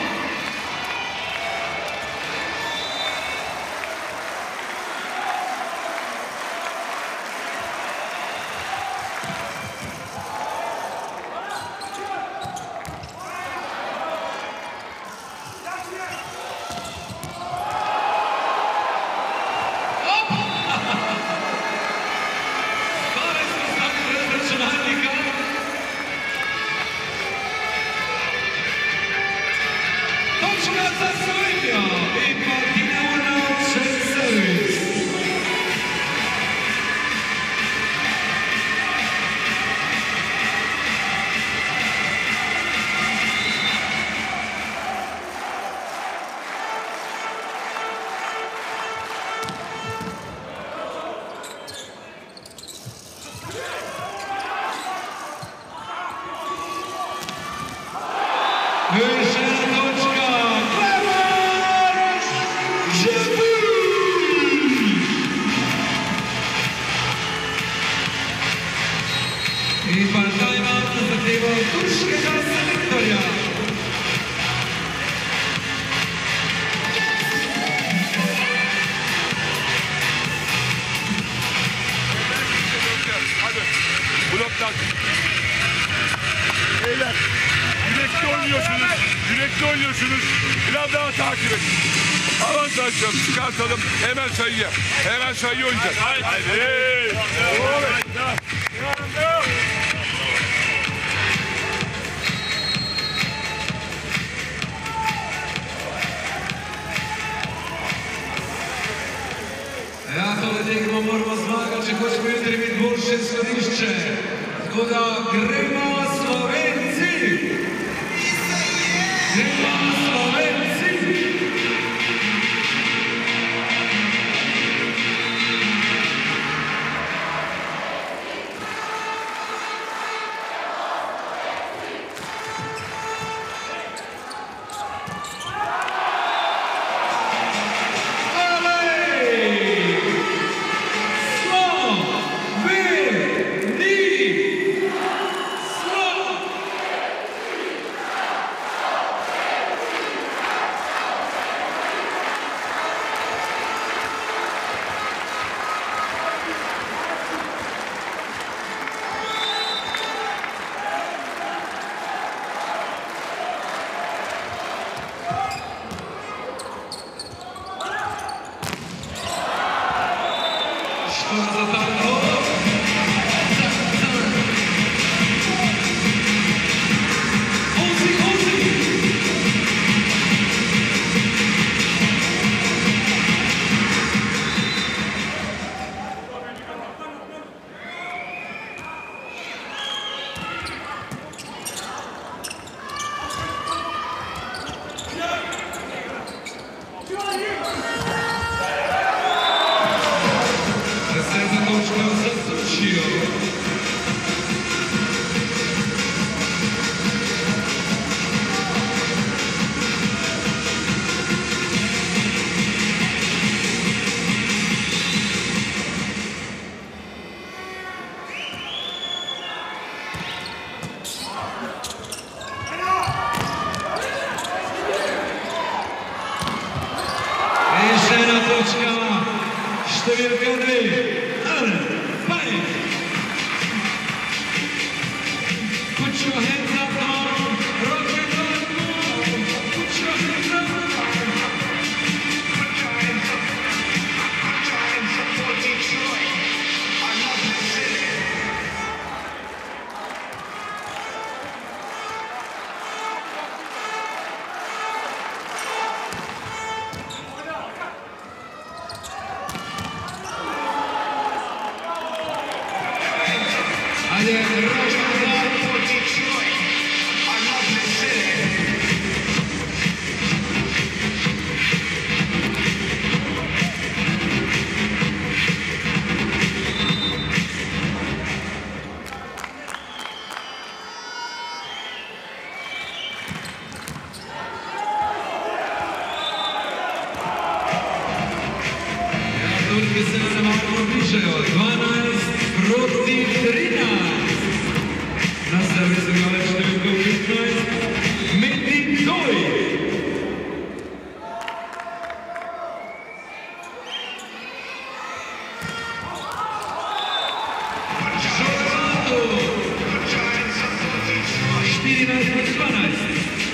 Wyższa toczka, Klemen Żybuś! I Baltajma zahtewał turskiego selektoria. Hadi. Bloklar. Beyler. Yürekli oynuyorsunuz. Yürekli oynuyorsunuz. Biraz daha takip edin. Avantajları çıkartalım. Hemen sayıya. Hemen sayı oynayacağız. Haydi. Ja to tekmo moramo zmagati, če hočemo jutri biti boljše izhodišče. Tako da gremo Slovenci! Gremo Slovenci! Deseta točka za Turčiju. Številka 2, Ellen Payne. Put your hands up now, rock and roll, put your hands up. Put your hands up for Detroit, I love this city. Turci se na malo bližejo, 12 proti 13. Na servisu gale številko 15, Meti Doj. Šorato, 14 proti 12.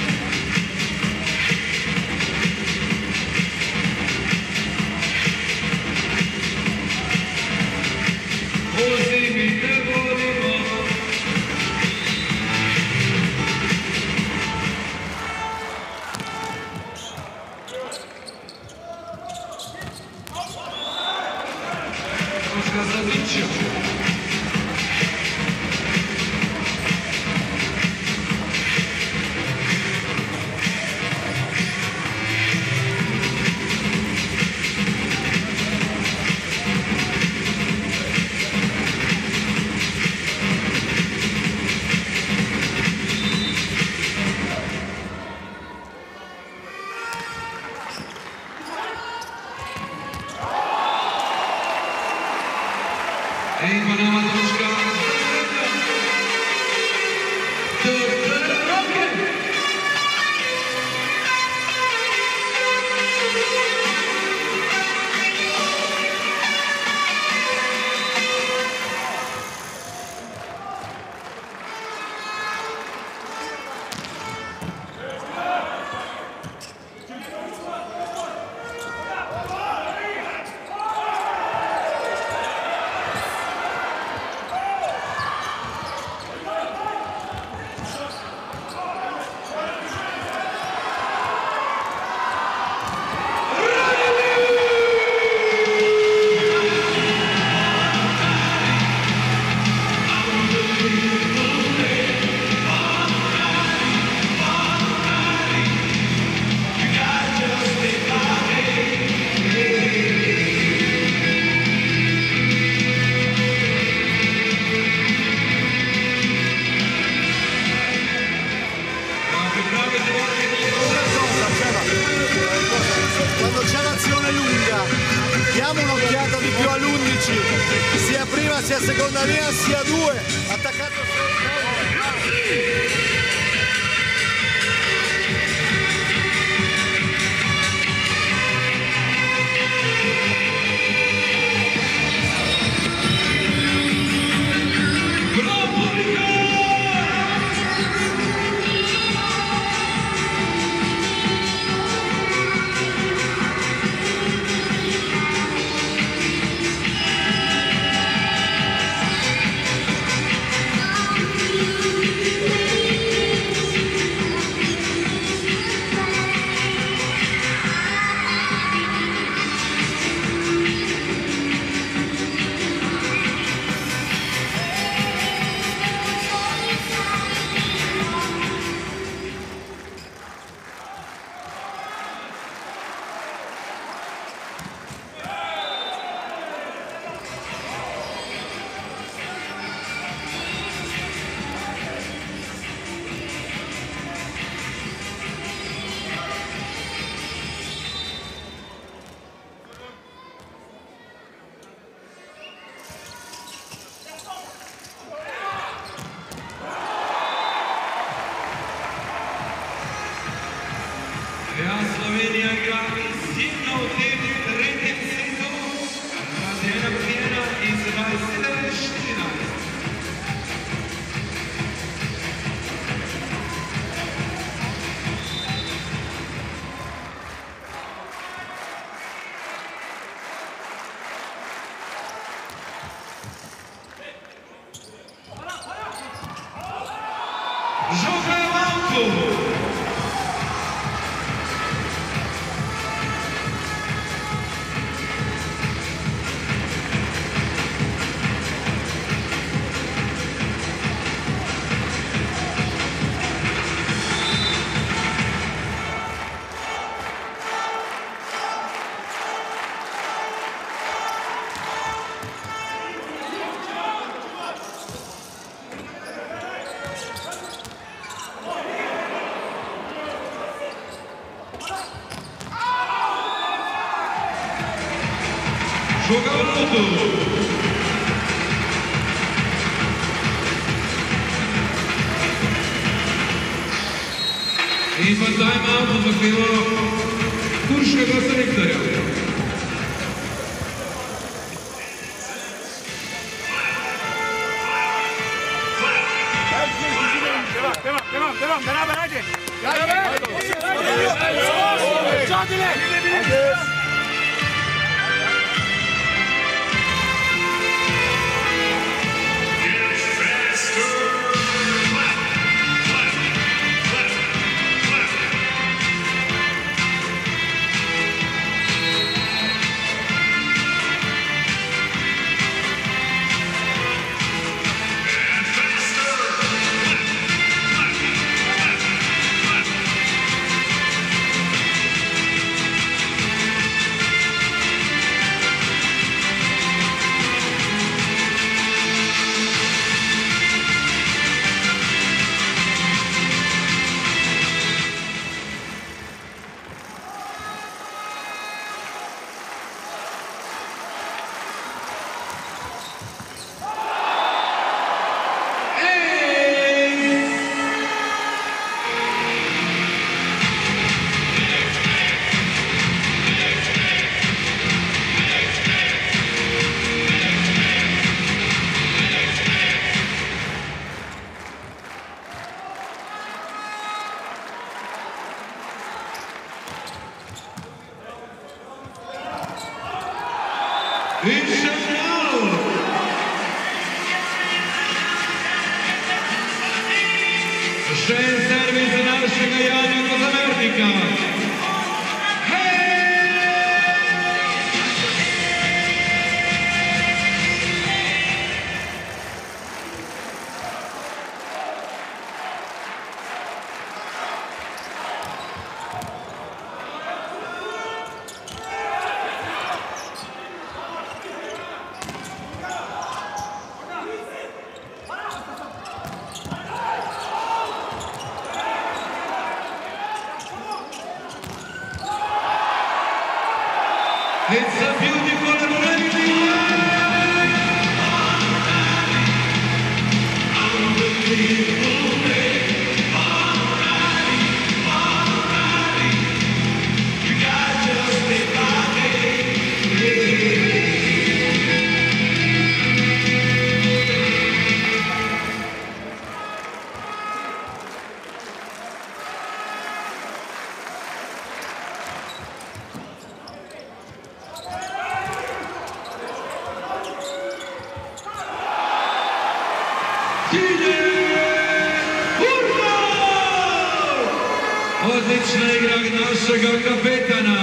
Panama točka sia prima sia seconda linea sia 2 attaccato Slovenija igra izjemno v tem tretjem setu. Razdeljena premijena in sedaj 7-14. Joga alto! Joga alto! In pa time-out v zahtevo turškega selektorja. In še prav! Še en servis za našega Jana Kozamernika. It's a beautiful rally! Odlična igra našega kapetana.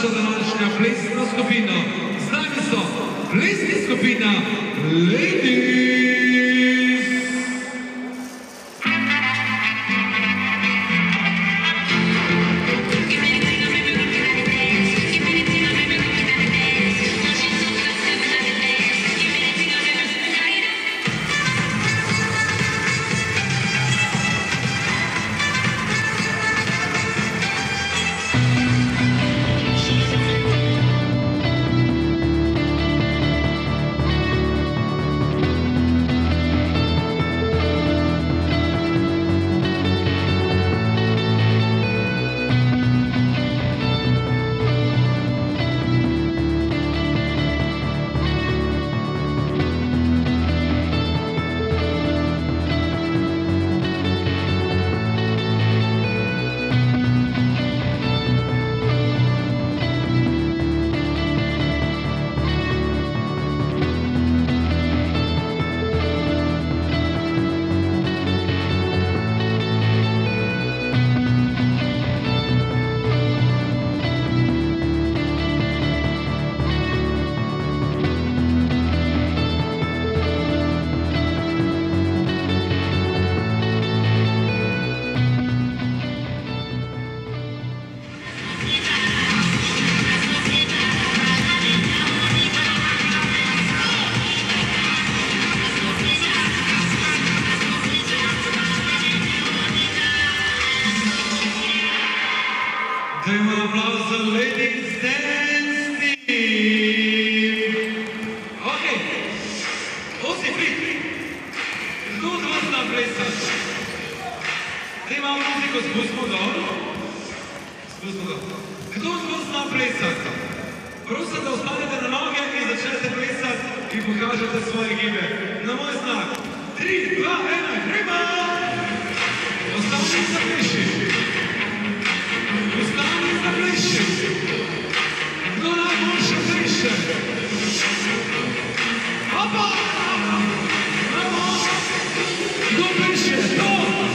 naša današnja plesna skupina. Z nami so plesna skupina Ladies. Dajmo aplauz za Ladies Dance Team. Ok, vsi pridni. Kdo z vas zna plesati? Zdaj imamo muziko, spustimo dol. Spustimo dol. Kdo z vas zna plesati? Prosim, da ostanete na noge in začnete plesati in pokažete svoje gibe. Na moj znak. 3, 2, 1, gremo! Ostani za pleši. Ostani za pleši. Kdo najboljše pleše? Opa! Bravo! Kdo pleše? To!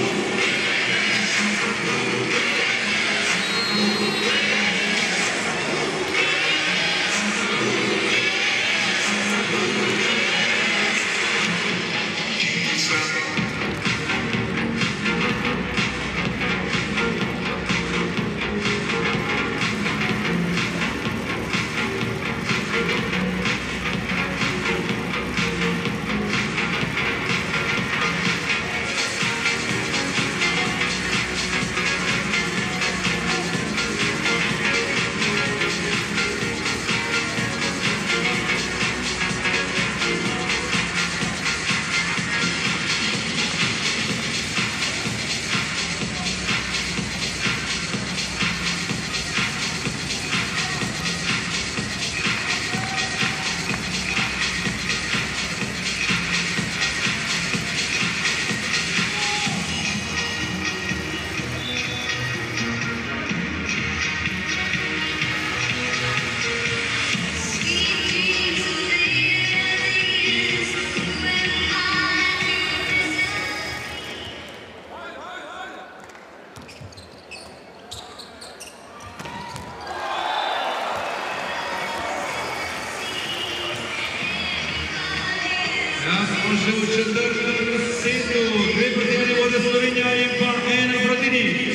Može u četvrtom setu, 2 proti 1 vode Slovenija in pa 1 proti 0.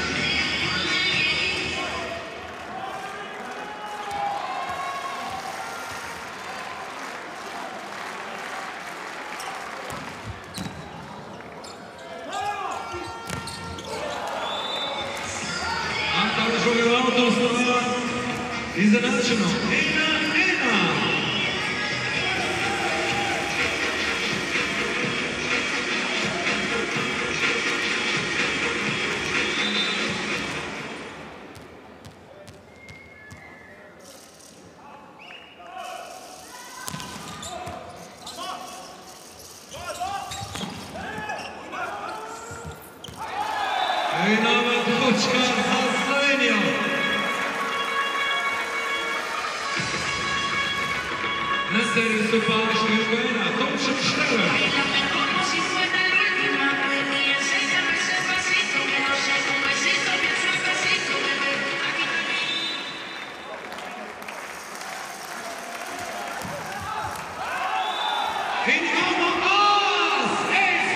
Antal žogevalo ostava izenačeno. 1-1. I nova točka za Sloveniju. Na servisu pa številka 1, Tomčo Štever. In Oma As! Ace!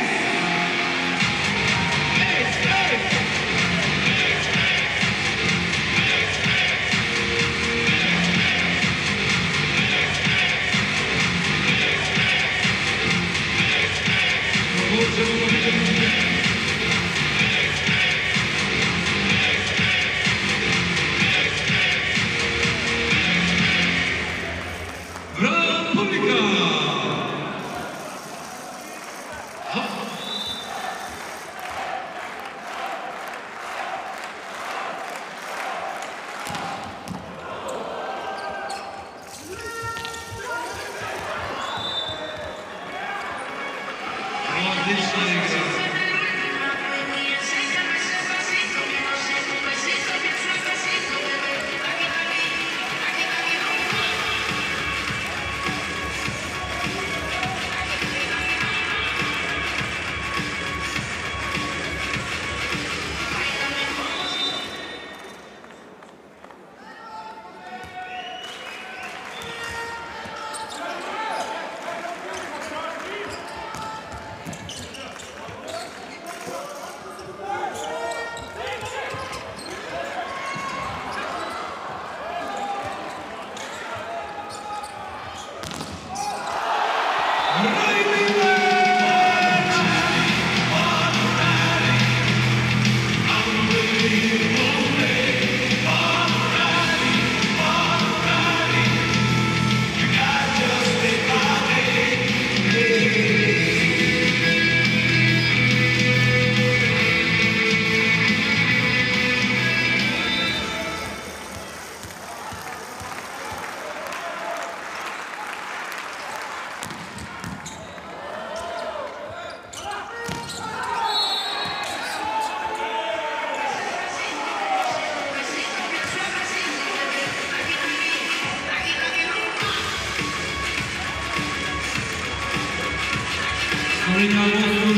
Skorigamo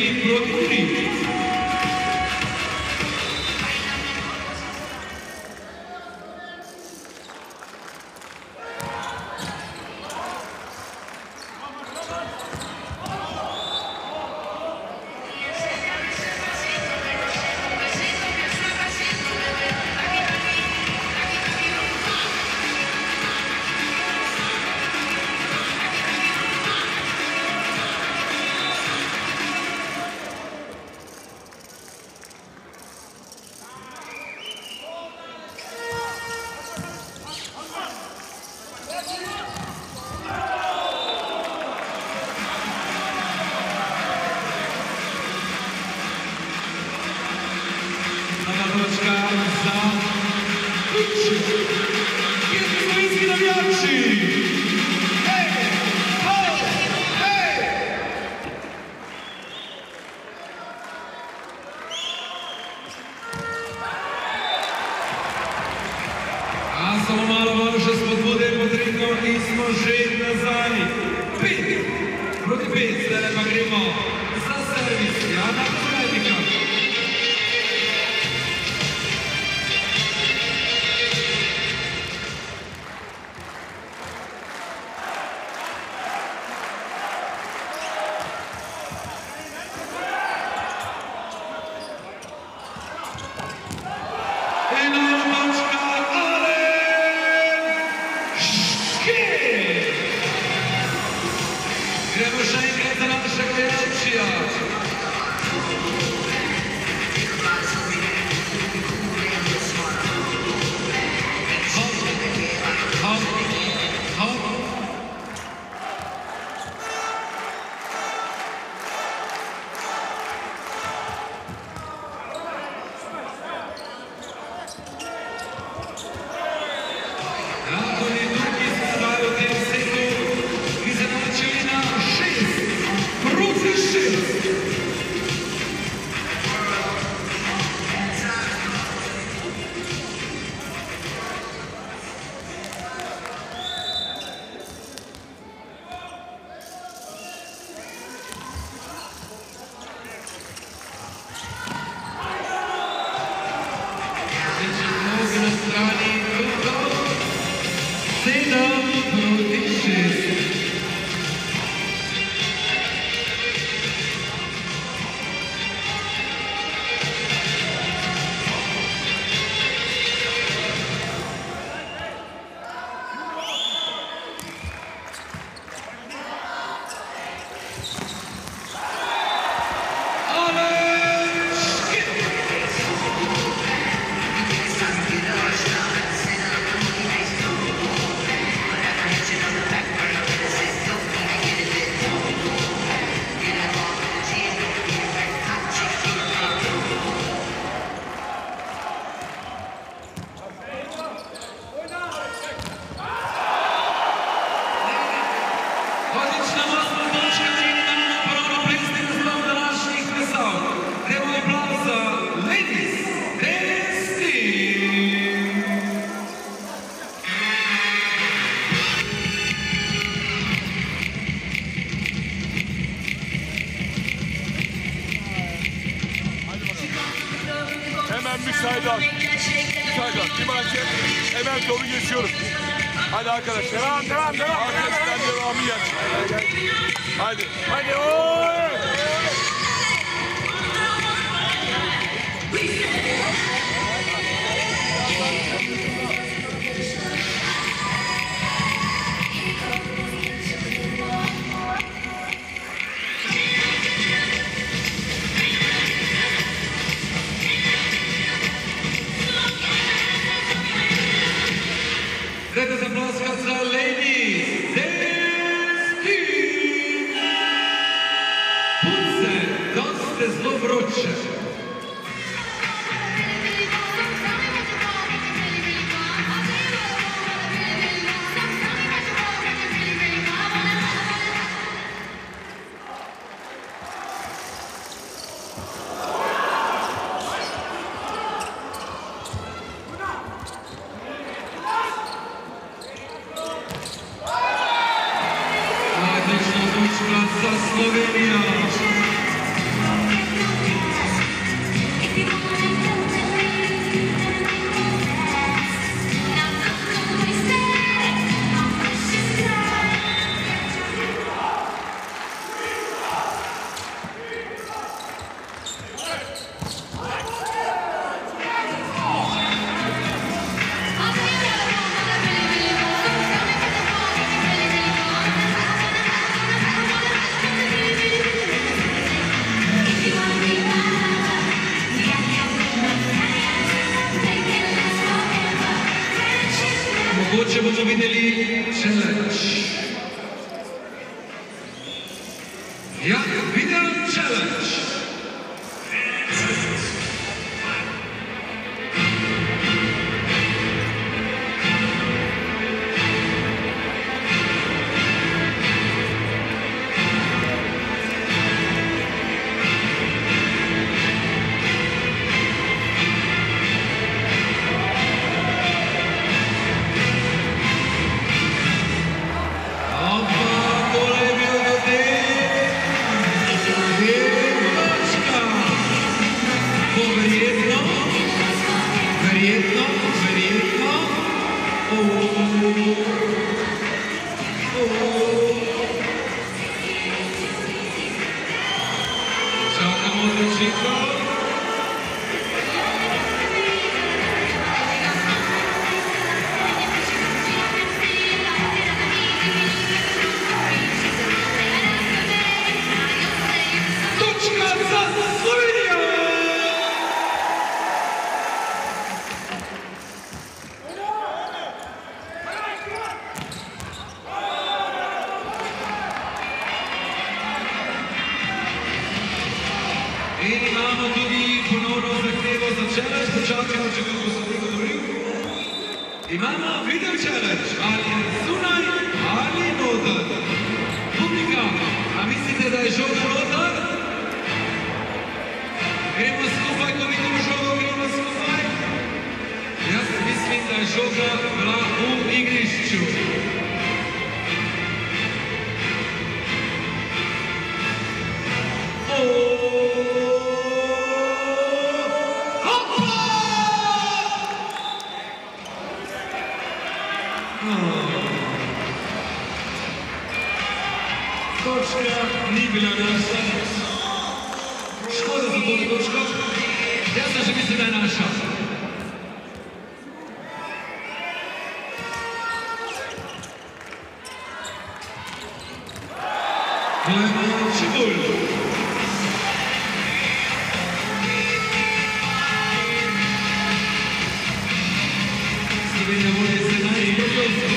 4-3. Samo malo vaše spodbude potrebno in smo že nazaj. 5-5, zdaj pa gremo za servis Jana Kozelnika. Gremo še enkrat za našega Jančija. Saydam. Bir manşet. Hemen dolu geçiyorum. Hadi arkadaşlar. Devam. Arkadaşlar devamı geç. Hadi. Oy! Let us applause for the ladies. Dance team. Punce, doste zlowrocze. Za Slovenia. Mogoče bomo videli challenge. Ja, video challenge. In imamo tudi ponovno zahtevo za challenge, počakajmo, če bo gospod govoril. Imamo video challenge, ali je zunaj ali noter. Publika, a mislite, da je žoga noter? Gremo skupaj, ko vidimo žogo, gremo skupaj. Jaz mislim, da je žoga bila v igrišču. Točka ni bila naša. Škoda za to točko. Jaz se že mislim, da je naša. Glejmo Čebulj. Slovenija vodi se na Evropsko.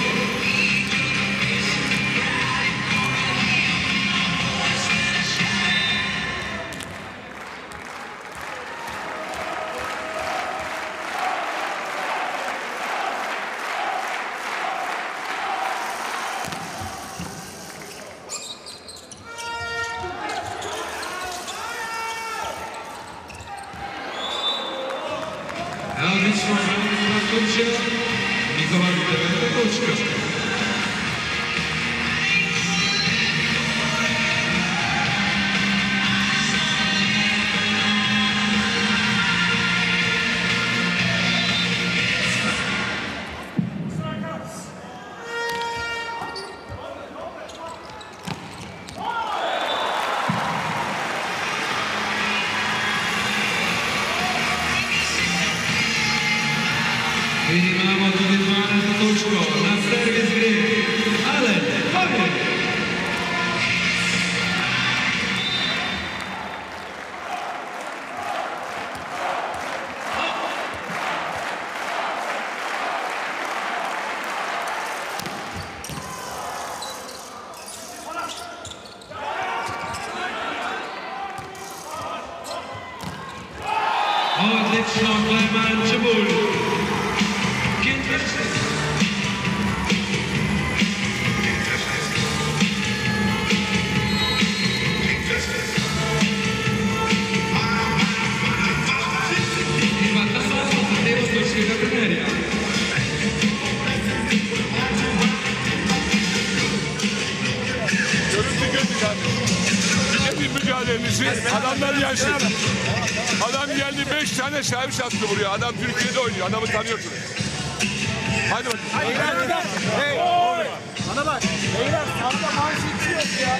Odlično, Klemen Čebulj. Mücadelemizi adamlar yensin. Adam geldi 5 tane servis attı buraya. Adam Türkiye'de oynuyor. Adamı tanıyorsunuz. Hadi bakalım. Hey, bana bak. Beyler sağda manşetçi yok ya.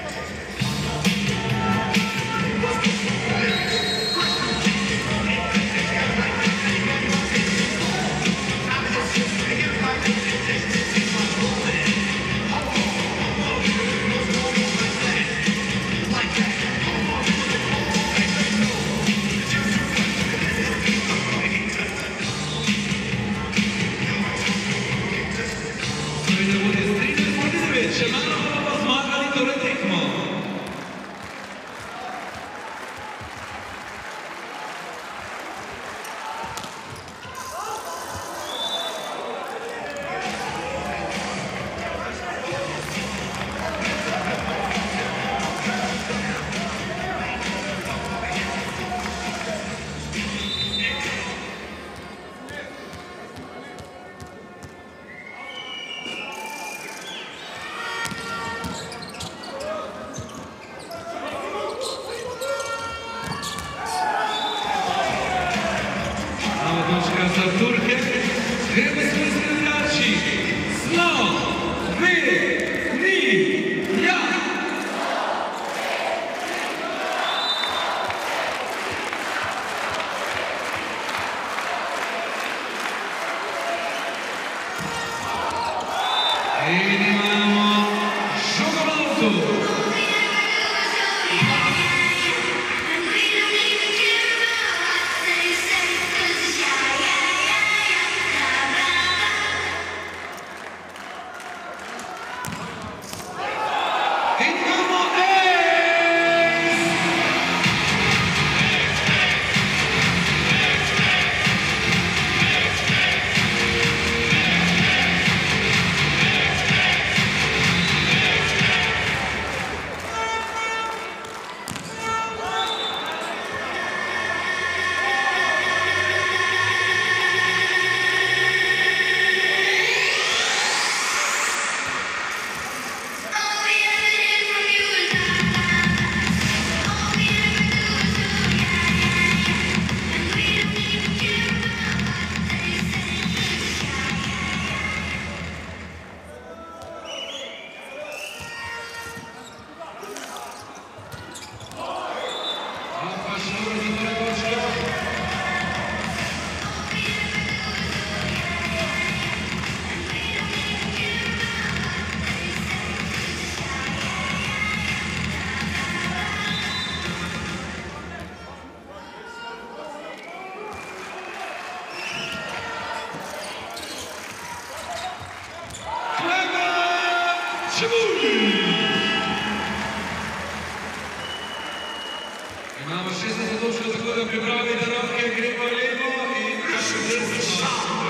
Imamo 16 točka, tako da pripravite roke, gremo levo in kako desno.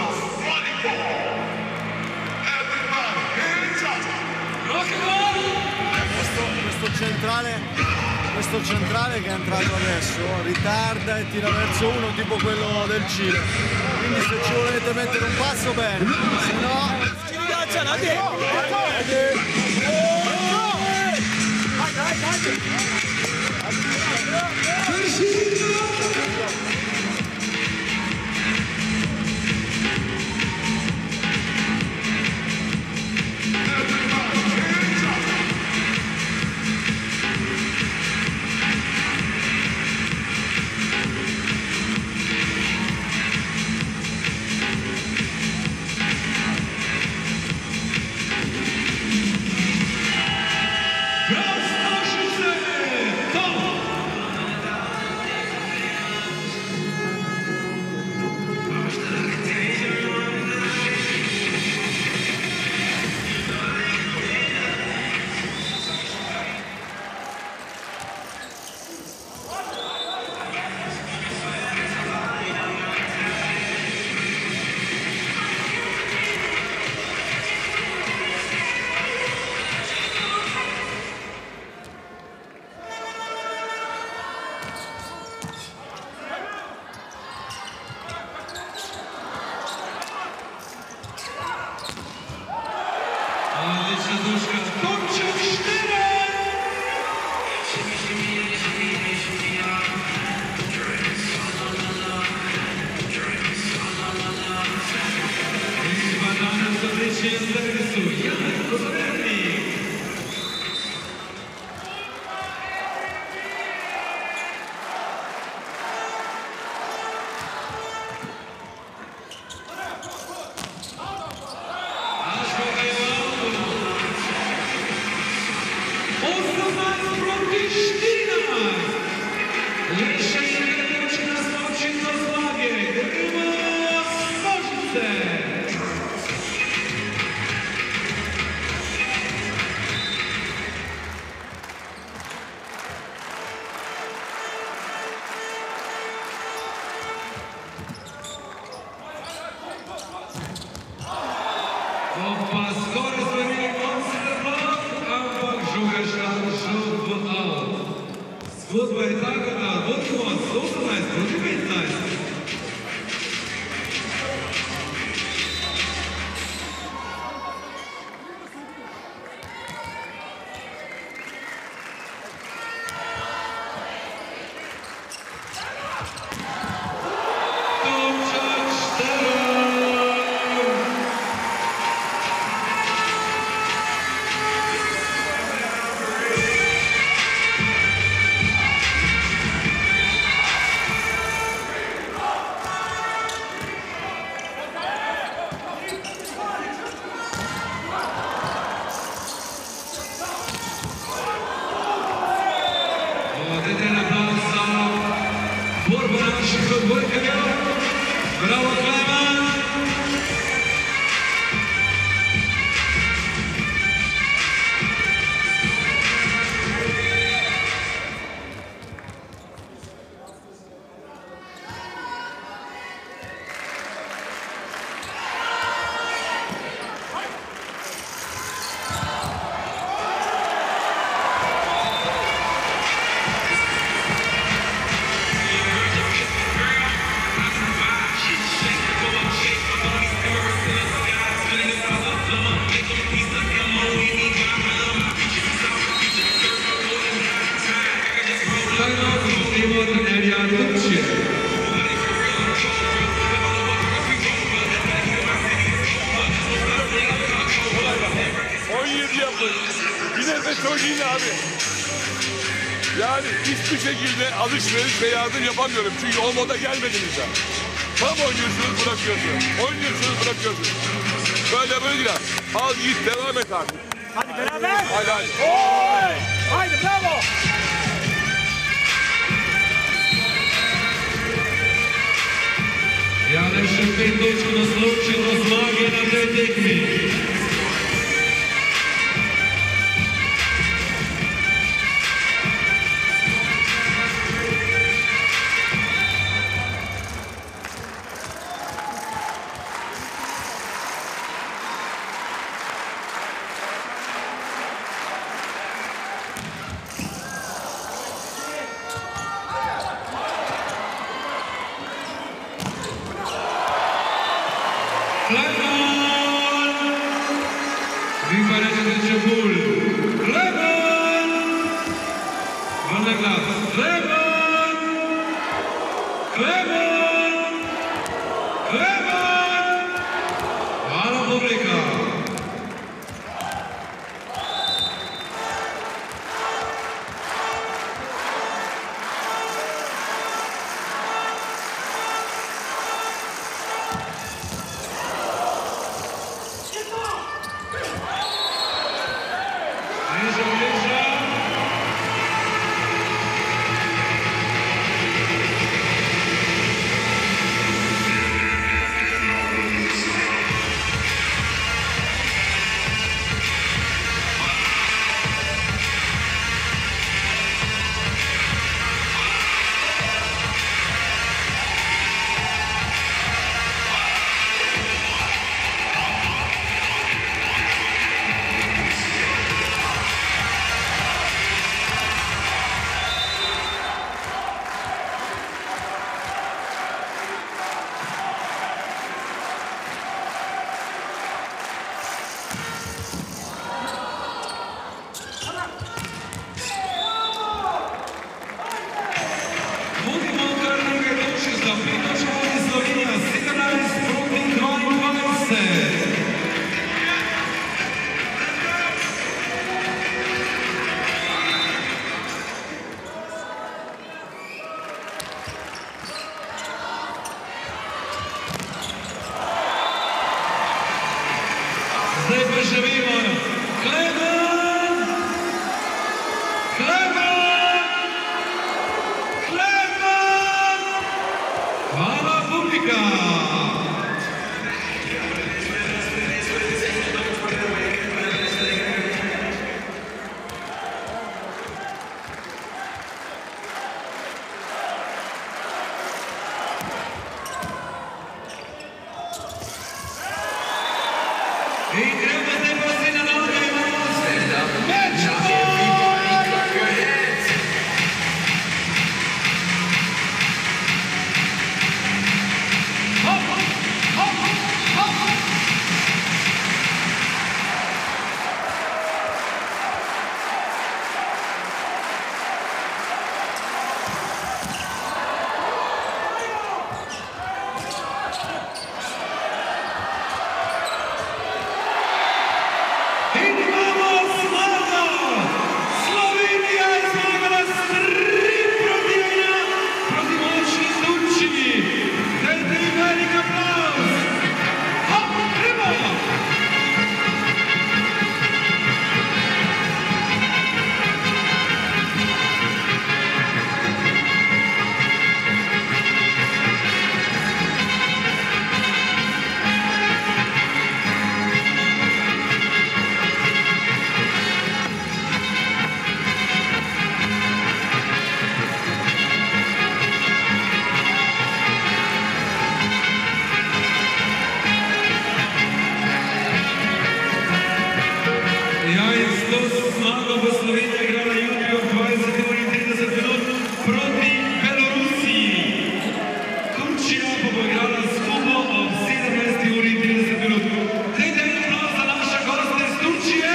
Questo centrale che è entrato adesso ritarda e tira verso uno tipo quello del Cile, quindi se ci volete mettere un passo bene, se no ci rilanciano a Odlična duška, Tomčak Šteren! Izba danas odličnije servisu, Jan Kozovernik. Zgodba je taka, da vodimo s 18 proti 15. Bravo, Kleman! Söyleyeyim abi. Yani hiçbir şekilde alışveriş ve yardım yapamıyorum. Çünkü o moda gelmediniz ya. Tam oynuyorsunuz bırakıyorsunuz. Oynuyorsunuz bırakıyorsunuz. Böyle gider. Al git devam et artık. Hadi beraber. Hadi hadi. Oy! Haydi bravo. Janez še 5 točk nasločil do zmage na tej tekmi. Kleman! Vypadá, že to bol. Kleman! Volný hlas. Kleman! Kleman! Kleman! Hvala publika. Ravno bo Slovenija igrala jutri ob 20:30 proti Belorusiji. Turčija pa bo igrala s Kubo ob 17:30. Dajte en aplavz za naše goste iz Turčije.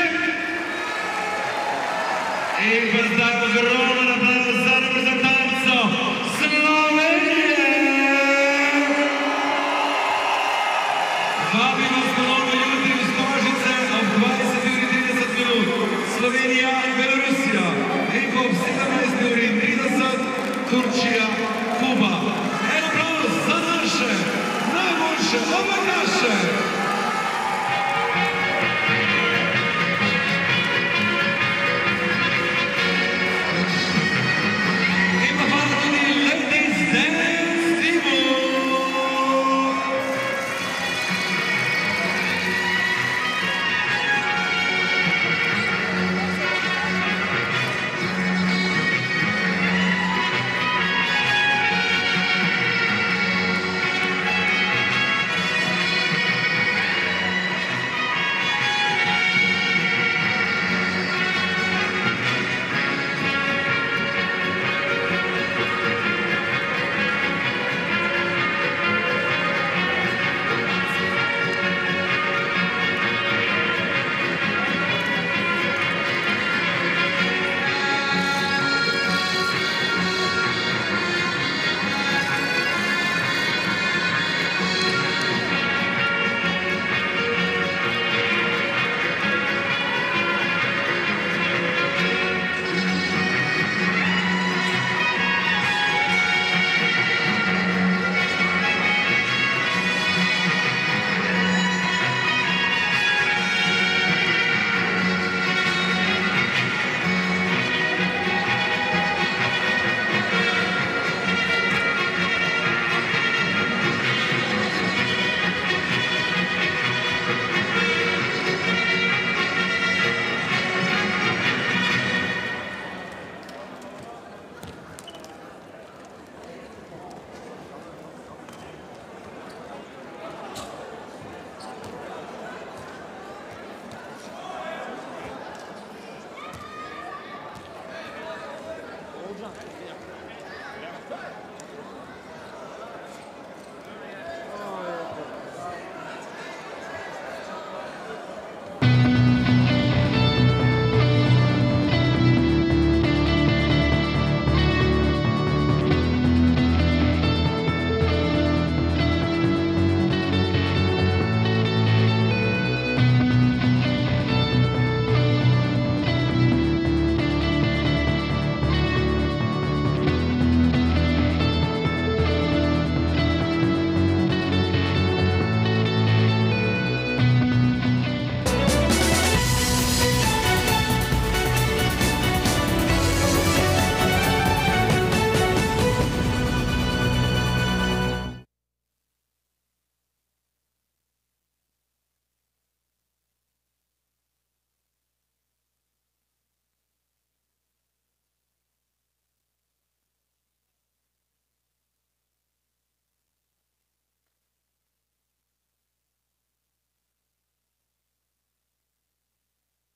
In pa zdaj ogromen aplavz za reprezentanco Slovenije. Vabim vas ponovno jutri v Stožice ob 20:30. Slovenija, Belorusija. In pa ob 17:30 Turčija.